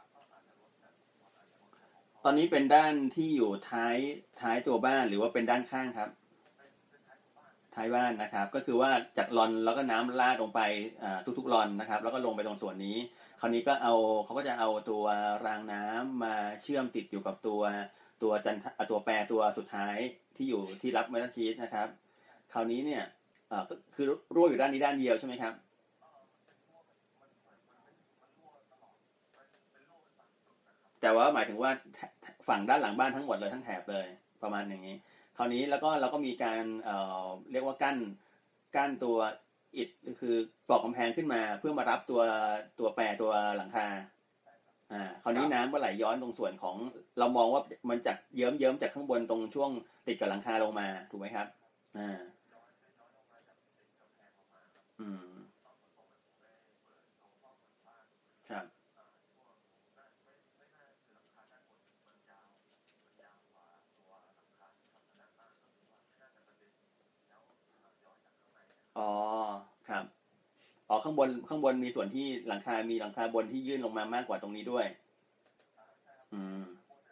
S1: ตอนนี้เป็นด้านที่อยู่ท้ายท้ายตัวบ้านหรือว่าเป็นด้านข้างครับท้ายบ้านนะครับก็คือว่าจากลอนแล้วก็น้ำลาดลงไปทุกๆลอนนะครับแล้วก็ลงไปตรงส่วนนี้คราวนี้ก็เอาเขาก็จะเอาตัวรางน้ำมาเชื่อมติดอยู่กับตัวตัวจันตัวแปรตัวสุดท้ายที่อยู่ที่รับเมทัลชีทนะครับคราวนี้เนี่ยก็คือรั่วอยู่ด้านนี้ด้านเดียวใช่ไหมครับแต่ว่าหมายถึงว่าฝั่งด้านหลังบ้านทั้งหมดเลยทั้งแถบเลยประมาณอย่างนี้คราวนี้แล้วก็เราก็มีการเอ่อเรียกว่ากั้นกั้นตัวอิฐคือปอกกำแพงขึ้นมาเพื่อมารับตัวตัวแปรตัวหลังคาอ่าคราวนี้น้ำก็ไหลย้อนตรงส่วนของเรามองว่ามันจากเยิ้มเยิ้มจากข้างบนตรงช่วงติดกับหลังคาลงมาถูกไหมครับอ่าอืมครับอ๋อครับอ๋อข้างบนข้างบนมีส่วนที่หลังคามีหลังคาบนที่ยื่นลงมามากกว่าตรงนี้ด้วยอืม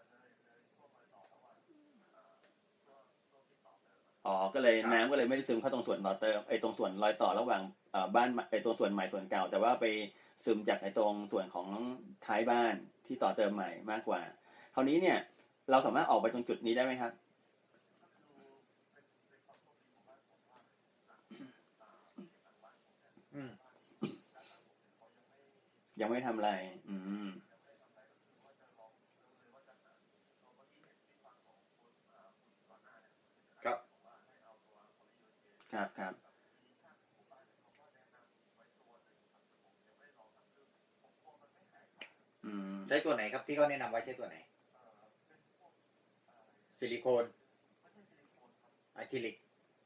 S1: อ๋อก็เลยน้ำก็เลยไม่ได้ซึมเข้าตรงส่วนต่อเติมไอ้ตรงส่วนรอยต่อระหว่างบ้านไอ้ตรงส่วนใหม่ส่วนเก่าแต่ว่าไปซึมจากไอ้ตรงส่วนของท้ายบ้านที่ต่อเติมใหม่มากกว่าคราวนี้เนี่ยเราสามารถออกไปตรงจุดนี้ได้ไหมครับยังไม่ทำอะไรอืม
S2: ครับ
S1: ครับครับอืม
S2: ใช้ตัวไหนครับที่เขาแนะนำไว้ใช้ตัวไหนซิลิโคนอะคริลิก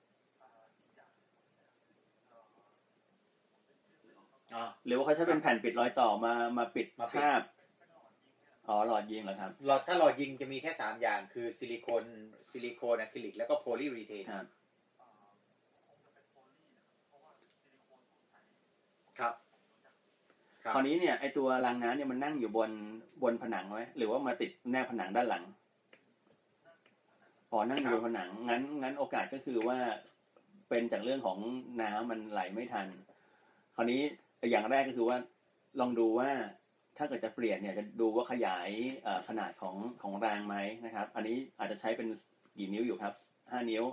S1: หรือว่าเขาใช้เป็นแผ่นปิดรอยต่อมามาปิดคราบอ๋อหลอดยิงเหรอครับ
S2: หลอดถ้าหลอดยิงจะมีแค่สามอย่างคือซิลิโคนซิลิโคนอะคริลิกแล้วก็โพลีรีเทน
S1: ครับ
S2: ครับ
S1: คราวนี้เนี่ยไอตัวรางน้ำเนี่ยมันนั่งอยู่บนบนผนังไหมหรือว่ามาติดแนบผนังด้านหลังพอนั่งอยู่บนผนังงั้นงั้นโอกาสก็คือว่าเป็นจากเรื่องของน้ำมันไหลไม่ทันคราวนี้อย่างแรกก็คือว่าลองดูว่าถ้าเกิดจะเปลี่ยนเนี่ยจะดูว่าขยายขนาดของของรางไหมนะครับอันนี้อาจจะใช้เป็นกี่นิ้วอยู่ครับห้านิ้ว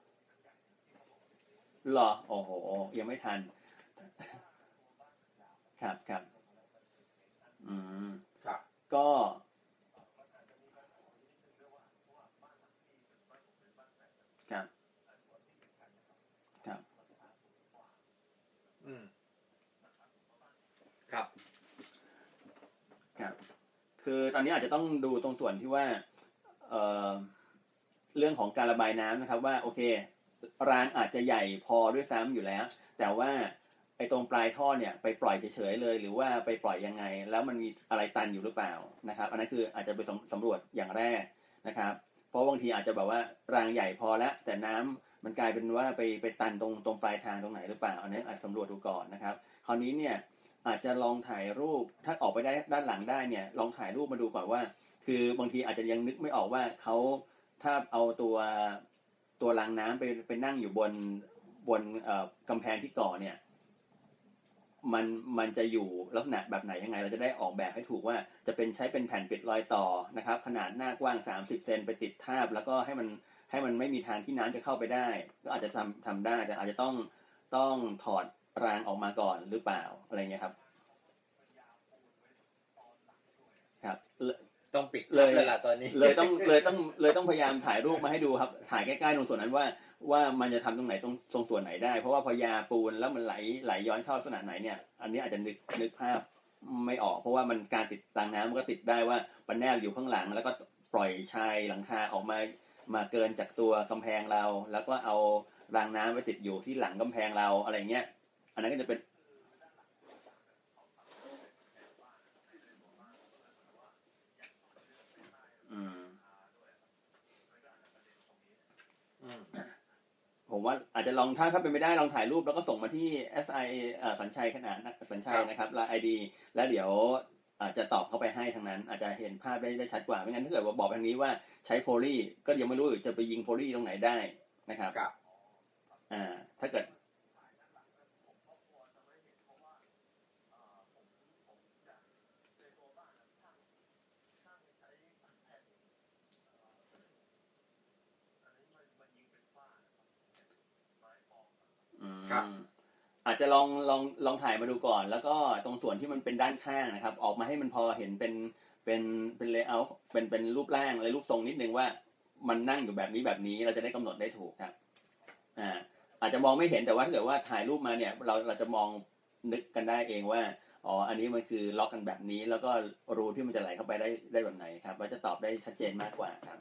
S1: หรอโอ้โหยังไม่ทันครับครับอืม
S2: ครับ
S1: ก็ครับครับ
S2: อืมครับ
S1: ครับคือตอนนี้อาจจะต้องดูตรงส่วนที่ว่าเอ่อเรื่องของการระบายน้ำนะครับว่าโอเครางอาจจะใหญ่พอด้วยซ้ำอยู่แล้วแต่ว่าไอ้ตรงปลายท่อเนี่ยไปปล่อยเฉยๆเลยหรือว่าไปปล่อยยังไงแล้วมันมีอะไรตันอยู่หรือเปล่านะครับอันนั้นคืออาจจะไปสำรวจอย่างแรกนะครับเพราะบางทีอาจจะแบบว่ารางใหญ่พอแล้วแต่น้ำมันกลายเป็นว่าไปไปตันตรงตรงปลายทางตรงไหนหรือเปล่าอันนี้อาจสำรวจดูก่อนนะครับคราวนี้เนี่ยอาจจะลองถ่ายรูปถ้าออกไปได้ด้านหลังได้เนี่ยลองถ่ายรูปมาดูก่อนว่าคือบางทีอาจจะยังนึกไม่ออกว่าเขาถ้าเอาตัวตัวรางน้ำไปไปนั่งอยู่บนบนกำแพงที่ก่อเนี่ยมันมันจะอยู่ลักษณะแบบไหนยังไงเราจะได้ออกแบบให้ถูกว่าจะเป็นใช้เป็นแผ่นปิดรอยต่อนะครับขนาดหน้ากว้างสามสิบเซนไปติดทาบแล้วก็ให้มันให้มันไม่มีทางที่น้ำจะเข้าไปได้ก็อาจจะทำทำได้แต่อาจจะต้องต้องถอดรางออกมาก่อนหรือเปล่าอะไรเงี้ยครับครับ
S2: ต้องปิดเลยล่ะตอนนี้
S1: เลยต้องเลยต้องเลยต้องพยายามถ่ายรูปมาให้ดูครับถ่ายใกล้ๆตรงส่วนนั้นว่าว่ามันจะทำตรงไหนตรงตรงส่วนไหนได้เพราะว่าพอยาปูนแล้วมันไหลไหลย้อนเข้าลักษณะไหนเนี่ยอันนี้อาจจะนึกนึกภาพไม่ออกเพราะว่ามันการติดรางน้ำมันก็ติดได้ว่ามันแนบอยู่ข้างหลังแล้วก็ปล่อยชายหลังคาออกมามาเกินจากตัวกำแพงเราแล้วก็เอารางน้ำไปติดอยู่ที่หลังกำแพงเราอะไรเงี้ยอันนั้นก็จะเป็นผมว่าอาจจะลองถ้าถ้าเป็นไม่ได้ลองถ่ายรูปแล้วก็ส่งมาที่ เอส ไอ เอ่อสัญชัยขนาดสัญชัยนะครับไลน์ ไอ ดี แล้วเดี๋ยวอาจจะตอบเข้าไปให้ทางนั้นอาจจะเห็นภาพได้ได้ชัดกว่าไม่งั้นถ้าเกิดว่าบอกทางนี้ว่าใช้โพลีก็ยังไม่รู้จะไปยิงโพลีตรงไหนได้นะครับอ่าถ้าเกิดอาจจะลองลองลองถ่ายมาดูก่อนแล้วก็ตรงส่วนที่มันเป็นด้านข้างนะครับออกมาให้มันพอเห็นเป็นเป็นเป็นเลเยอร์เป็นเป็นรูปร่างอะไรรูปทรงนิดนึงว่ามันนั่งอยู่แบบนี้แบบนี้เราจะได้กำหนดได้ถูกครับอ่าอาจจะมองไม่เห็นแต่ว่าถ้าเกิดว่าถ่ายรูปมาเนี่ยเราเราจะมองนึกกันได้เองว่าอ๋ออันนี้มันคือล็อกกันแบบนี้แล้วก็รูที่มันจะไหลเข้าไปได้ได้แบบไหนครับว่าจะตอบได้ชัดเจนมากกว่าครับ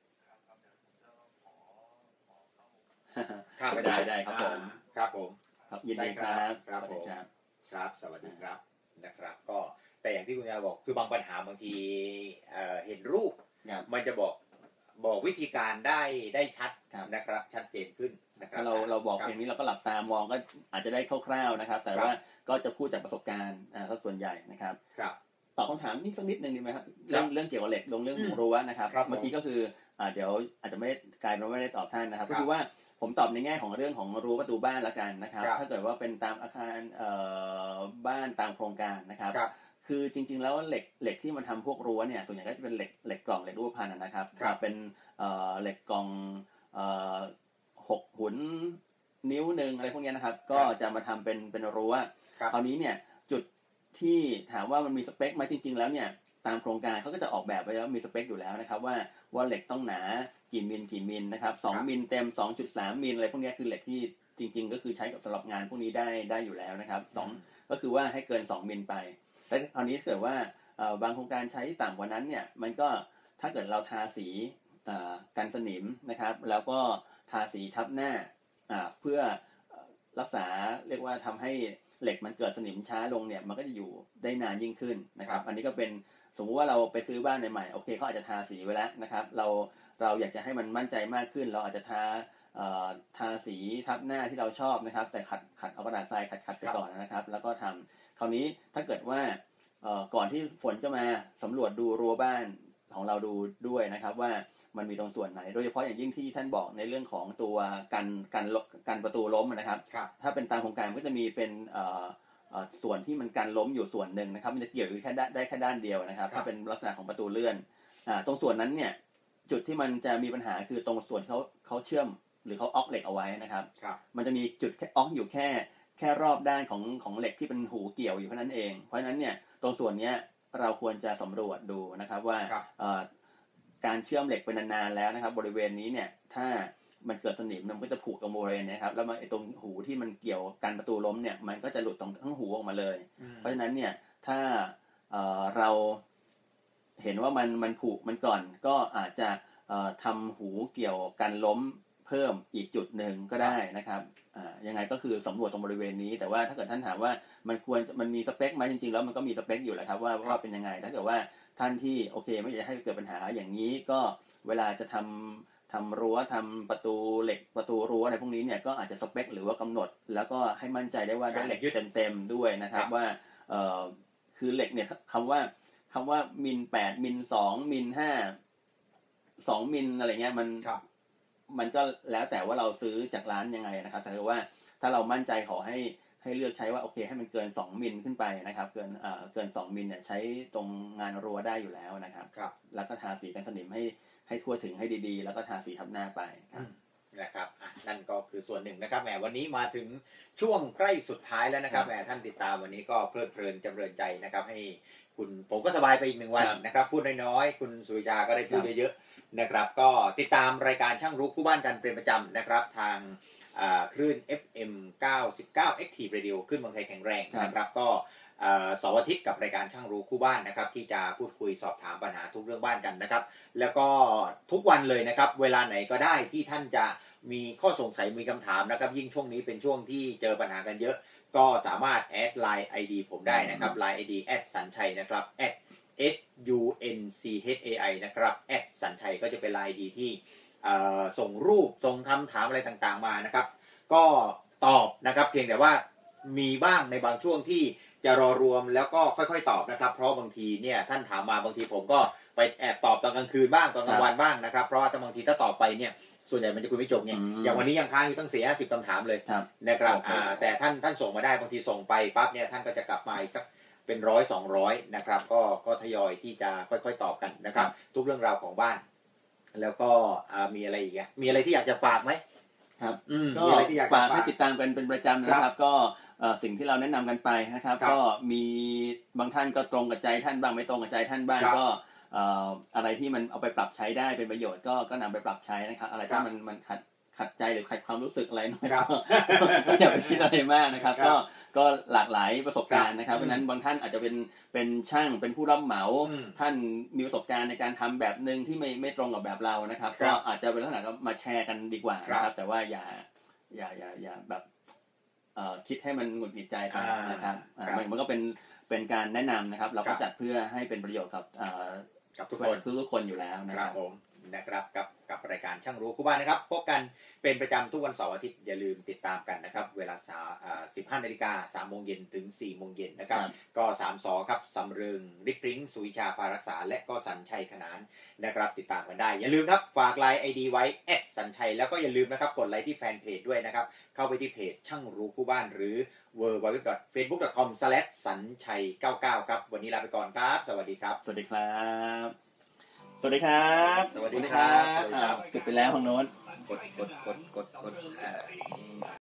S1: ได้ได้ครับผม
S2: ครับผม
S1: ครับยินดีครับ
S2: ครับผมครับสวัสดีครับนะครับก็แต่อย่างที่คุณยาบอกคือบางปัญหาบางทีเห็นรูปมันจะบอกบอกวิธีการได้ได้ชัดนะครับชัดเจนขึ้นนะครับ
S1: เราเราบอกอย่างนี้เราก็หลับตามองก็อาจจะได้คร่าวๆนะครับแต่ว่าก็จะพูดจากประสบการณ์อ่าส่วนใหญ่นะครับตอบคำถามนี่สักนิดนึงดีไหมครับเรื่องเรื่องเกี่ยวกับเหล็กลงเรื่องของรั้วนะครับเมื่อกี้ก็คืออ่าเดี๋ยวอาจจะไม่กลายเป็นว่าไม่ได้ตอบท่านนะครับก็คือว่าผมตอบในแง่ของเรื่องของรั้วประตูบ้านละกันนะครับถ้าเกิดว่าเป็นตามอาคารบ้านตามโครงการนะครับคือจริงๆแล้วเหล็กเหล็กที่มันทำพวกรั้วเนี่ยส่วนใหญ่ก็จะเป็นเหล็กเหล็กกล่องเหล็กรูปพรรณนะครับเป็นเหล็กกล่องหกหุนนิ้วหนึ่งอะไรพวกนี้นะครับก็จะมาทำเป็นเป็นรั้วคราวนี้เนี่ยจุดที่ถามว่ามันมีสเปคไหมจริงๆแล้วเนี่ยตามโครงการเขาก็จะออกแบบไว้แล้วมีสเปคอยู่แล้วนะครับว่าว่าเหล็กต้องหนากี่มิลกี่มิลนะครับสองมิลเต็ม สองจุดสาม มิลอะไรพวกนี้คือเหล็กที่จริงๆก็คือใช้กับสำหรับงานพวกนี้ได้ได้อยู่แล้วนะครับสองก็คือว่าให้เกินสองมิลไปแต่คราวนี้เกิดว่าบางโครงการใช้ต่ำกว่านั้นเนี่ยมันก็ถ้าเกิดเราทาสีกันสนิมนะครับแล้วก็ทาสีทับหน้าเพื่อรักษาเรียกว่าทำให้เหล็กมันเกิดสนิมช้าลงเนี่ยมันก็จะอยู่ได้นานยิ่งขึ้นนะครับอันนี้ก็เป็นสมมุติว่าเราไปซื้อบ้านใหม่ๆโอเคเขาอาจจะทาสีไว้แล้วนะครับเราเราอยากจะให้มันมั่นใจมากขึ้นเราอาจจะทาทาสีทับหน้าที่เราชอบนะครับแต่ขัดขัดเอากระดาษทรายขัดขัดไปก่อนนะครับแล้วก็ทำคราวนี้ถ้าเกิดว่าก่อนที่ฝนจะมาสำรวจดูรั้วบ้านของเราดูด้วยนะครับว่ามันมีตรงส่วนไหนโดยเฉพาะอย่างยิ่งที่ท่านบอกในเรื่องของตัวกันกันกันประตูล้มนะครับถ้าเป็นตามโครงการก็จะมีเป็นส่วนที่มันกันล้มอยู่ส่วนหนึ่งนะครับมันจะเกี่ยวอยู่แค่ได้แค่ด้านเดียวนะครับถ้าเป็นลักษณะของประตูเลื่อนตรงส่วนนั้นเนี่ยจุดที่มันจะมีปัญหาคือตรงส่วนเขาเขาเชื่อมหรือเขาออกเหล็กเอาไว้นะครับมันจะมีจุดออกอยู่แค่แค่รอบด้านของของเหล็กที่เป็นหูเกี่ยวอยู่แค่นั้นเองเพราะฉะนั้นเนี่ยตรงส่วนนี้เราควรจะสำรวจดูนะครับว่าการเชื่อมเหล็กไปนานๆแล้วนะครับบริเวณนี้เนี่ยถ้ามันเกิดสนิมมันก็จะผุตรงบริเวณนี้ครับแล้วมันไอ้ตรงหูที่มันเกี่ยวกันประตูล้มเนี่ยมันก็จะหลุดตรงทั้งหูออกมาเลยเพราะฉะนั้นเนี่ยถ้าเราเห็นว่ามันมันผุมันก่อนก็อาจจะทำหูเกี่ยวกันล้มเพิ่มอีกจุดหนึ่งก็ได้นะครับยังไงก็คือสำรวจตรงบริเวณนี้แต่ว่าถ้าเกิดท่านถามว่ามันควรมันมีสเปคไหมจริงๆแล้วมันก็มีสเปคอยู่แหละครับว่าว่าเป็นยังไงถ้าเกิดว่าท่านที่โอเคไม่อยากให้เกิดปัญหาอย่างนี้ก็เวลาจะทำทำรั้วทำประตูเหล็กประตูรั้วอะไรพวกนี้เนี่ยก็อาจจะสเปคหรือว่ากำหนดแล้วก็ให้มั่นใจได้ว่าได้เหล็กเต็มๆด้วยนะครับว่าเอ่อคือเหล็กเนี่ยคำว่าคำว่ามิลแปดมิลสองมิลห้าสองมิลอะไรเงี้ยมันมันก็แล้วแต่ว่าเราซื้อจากร้านยังไงนะครับแต่ว่าถ้าเรามั่นใจขอให้ให้เลือกใช้ว่าโอเคให้มันเกินสองมิลขึ้นไปนะครับเกินเอ่อเกินสองมิลเนี่ยใช้ตรงงานรั้วได้อยู่แล้วนะครับแล้วก็ทาสีกันสนิมให้ให้ทั่วถึงให้ดีๆแล้วก็ทาสีทับหน้าไปครับ
S2: นะครับอ่ะนั่นก็คือส่วนหนึ่งนะครับแหมวันนี้มาถึงช่วงใกล้สุดท้ายแล้วนะครับแหมท่านติดตามวันนี้ก็เพลิดเพลินจำเริญใจนะครับให้คุณผมก็สบายไปอีกหนึ่งวันนะครับพูดน้อยๆคุณสุริยาก็ได้พูดเยอะๆนะครับก็ติดตามรายการช่างรู้คู่บ้านกันเป็นประจำนะครับทางคลื่น เอฟ เอ็ม เก้าสิบเก้า Active Radio ขึ้นเมืองไทยแข็งแรงนะครับก็เสาร์อาทิตย์กับรายการช่างรู้คู่บ้านนะครับที่จะพูดคุยสอบถามปัญหาทุกเรื่องบ้านกันนะครับแล้วก็ทุกวันเลยนะครับเวลาไหนก็ได้ที่ท่านจะมีข้อสงสัยมีคำถามนะครับยิ่งช่วงนี้เป็นช่วงที่เจอปัญหากันเยอะก็สามารถแอดไลน์ ไอ ดี ผมได้นะครับ ไลน์ ไอ ดี แอท สัญชัยนะครับ แอท เอส ยู เอ็น ซี เอช เอ ไอ นะครับ แอท สัญชัยก็จะเป็นไลน์ ไอ ดี ที่ส่งรูปส่งคำถามอะไรต่างๆมานะครับก็ตอบนะครับเพียงแต่ว่ามีบ้างในบางช่วงที่จะรอรวมแล้วก็ค่อยๆตอบนะครับเพราะบางทีเนี่ยท่านถามมาบางทีผมก็ไปแอบตอบตอนกลางคืนบ้างตอนกลางวันบ้างนะครับเพราะว่าบางทีถ้าตอบไปเนี่ยส่วนใหญ่มันจะคุยไม่จบเนี่ยอย่างวันนี้ยังค้างอยู่ตั้งสี่ห้าสิบคำถามเลยนะครับแต่ท่านท่านส่งมาได้บางทีส่งไปปั๊บเนี่ยท่านก็จะกลับมาอีกสักเป็นร้อยสองร้อยนะครับก็ก็ทยอยที่จะค่อยๆตอบกันนะครับทุกเรื่องราวของบ้านแล้วก็มีอะไรอีกอ่ะมีอะไรที่อยากจะฝากไหม
S1: ครับก็ฝากให้ติดตามกันเป็นประจำนะครับก็สิ่งที่เราแนะนำกันไปนะครับก็มีบางท่านก็ตรงกับใจท่านบ้างไม่ตรงกับใจท่านบ้างก็อะไรที่มันเอาไปปรับใช้ได้เป็นประโยชน์ก็ก็นำไปปรับใช้นะครับอะไรที่มันมันขัดขัดใจหรือขัดความรู้สึกอะไรหน่อยก็อย่าไปคิดอะไรมากนะครับก็ก็หลากหลายประสบการณ์นะครับเพราะฉะนั้นบางท่านอาจจะเป็นเป็นช่างเป็นผู้รับเหมาท่านมีประสบการณ์ในการทำแบบนึงที่ไม่ไม่ตรงกับแบบเรานะครับก็อาจจะเป็นลักษณะก็มาแชร์กันดีกว่านะครับแต่ว่าอย่าอย่าอย่าอย่าแบบคิดให้มันหงุดหงิดใจไปนะครับมันก็เป็นเป็นการแนะนำนะครับเราก็จัดเพื่อให้เป็นประโยชน์กับ
S2: กับทุกคน
S1: ทุกคนอยู่แล้วนะครับ
S2: ผมนะครับกับกับรายการช่างรู้คู่บ้านนะครับพบกันเป็นประจำทุกวันเสาร์อาทิตย์อย่าลืมติดตามกันนะครับเวลาสิบห้านาฬิกาสามโมงเย็นถึงสี่โมงเย็นนะครับก็สามสอครับสำเริงริบริ้งสุวิชาพารักษาและก็สัญชัยขนานนะครับติดตามกันได้อย่าลืมครับฝากไลน์ ไอ ดี ไว้แอดสัญชัยแล้วก็อย่าลืมนะครับกดไลค์ที่แฟนเพจด้วยนะครับเข้าไปที่เพจช่างรู้คู่บ้านหรือ ดับเบิลยู ดับเบิลยู ดับเบิลยู ดอท เฟซบุ๊ก ดอท คอม สแลช สัญชัยเก้าเก้าครับวันนี้ลาไปก่อนครับสวัสดีครับ
S1: สวัสดีครับสวัสดีครับ
S2: สวัสดีครับ
S1: ปิดไปแล้วของโน้น
S2: กดกดกดกดกด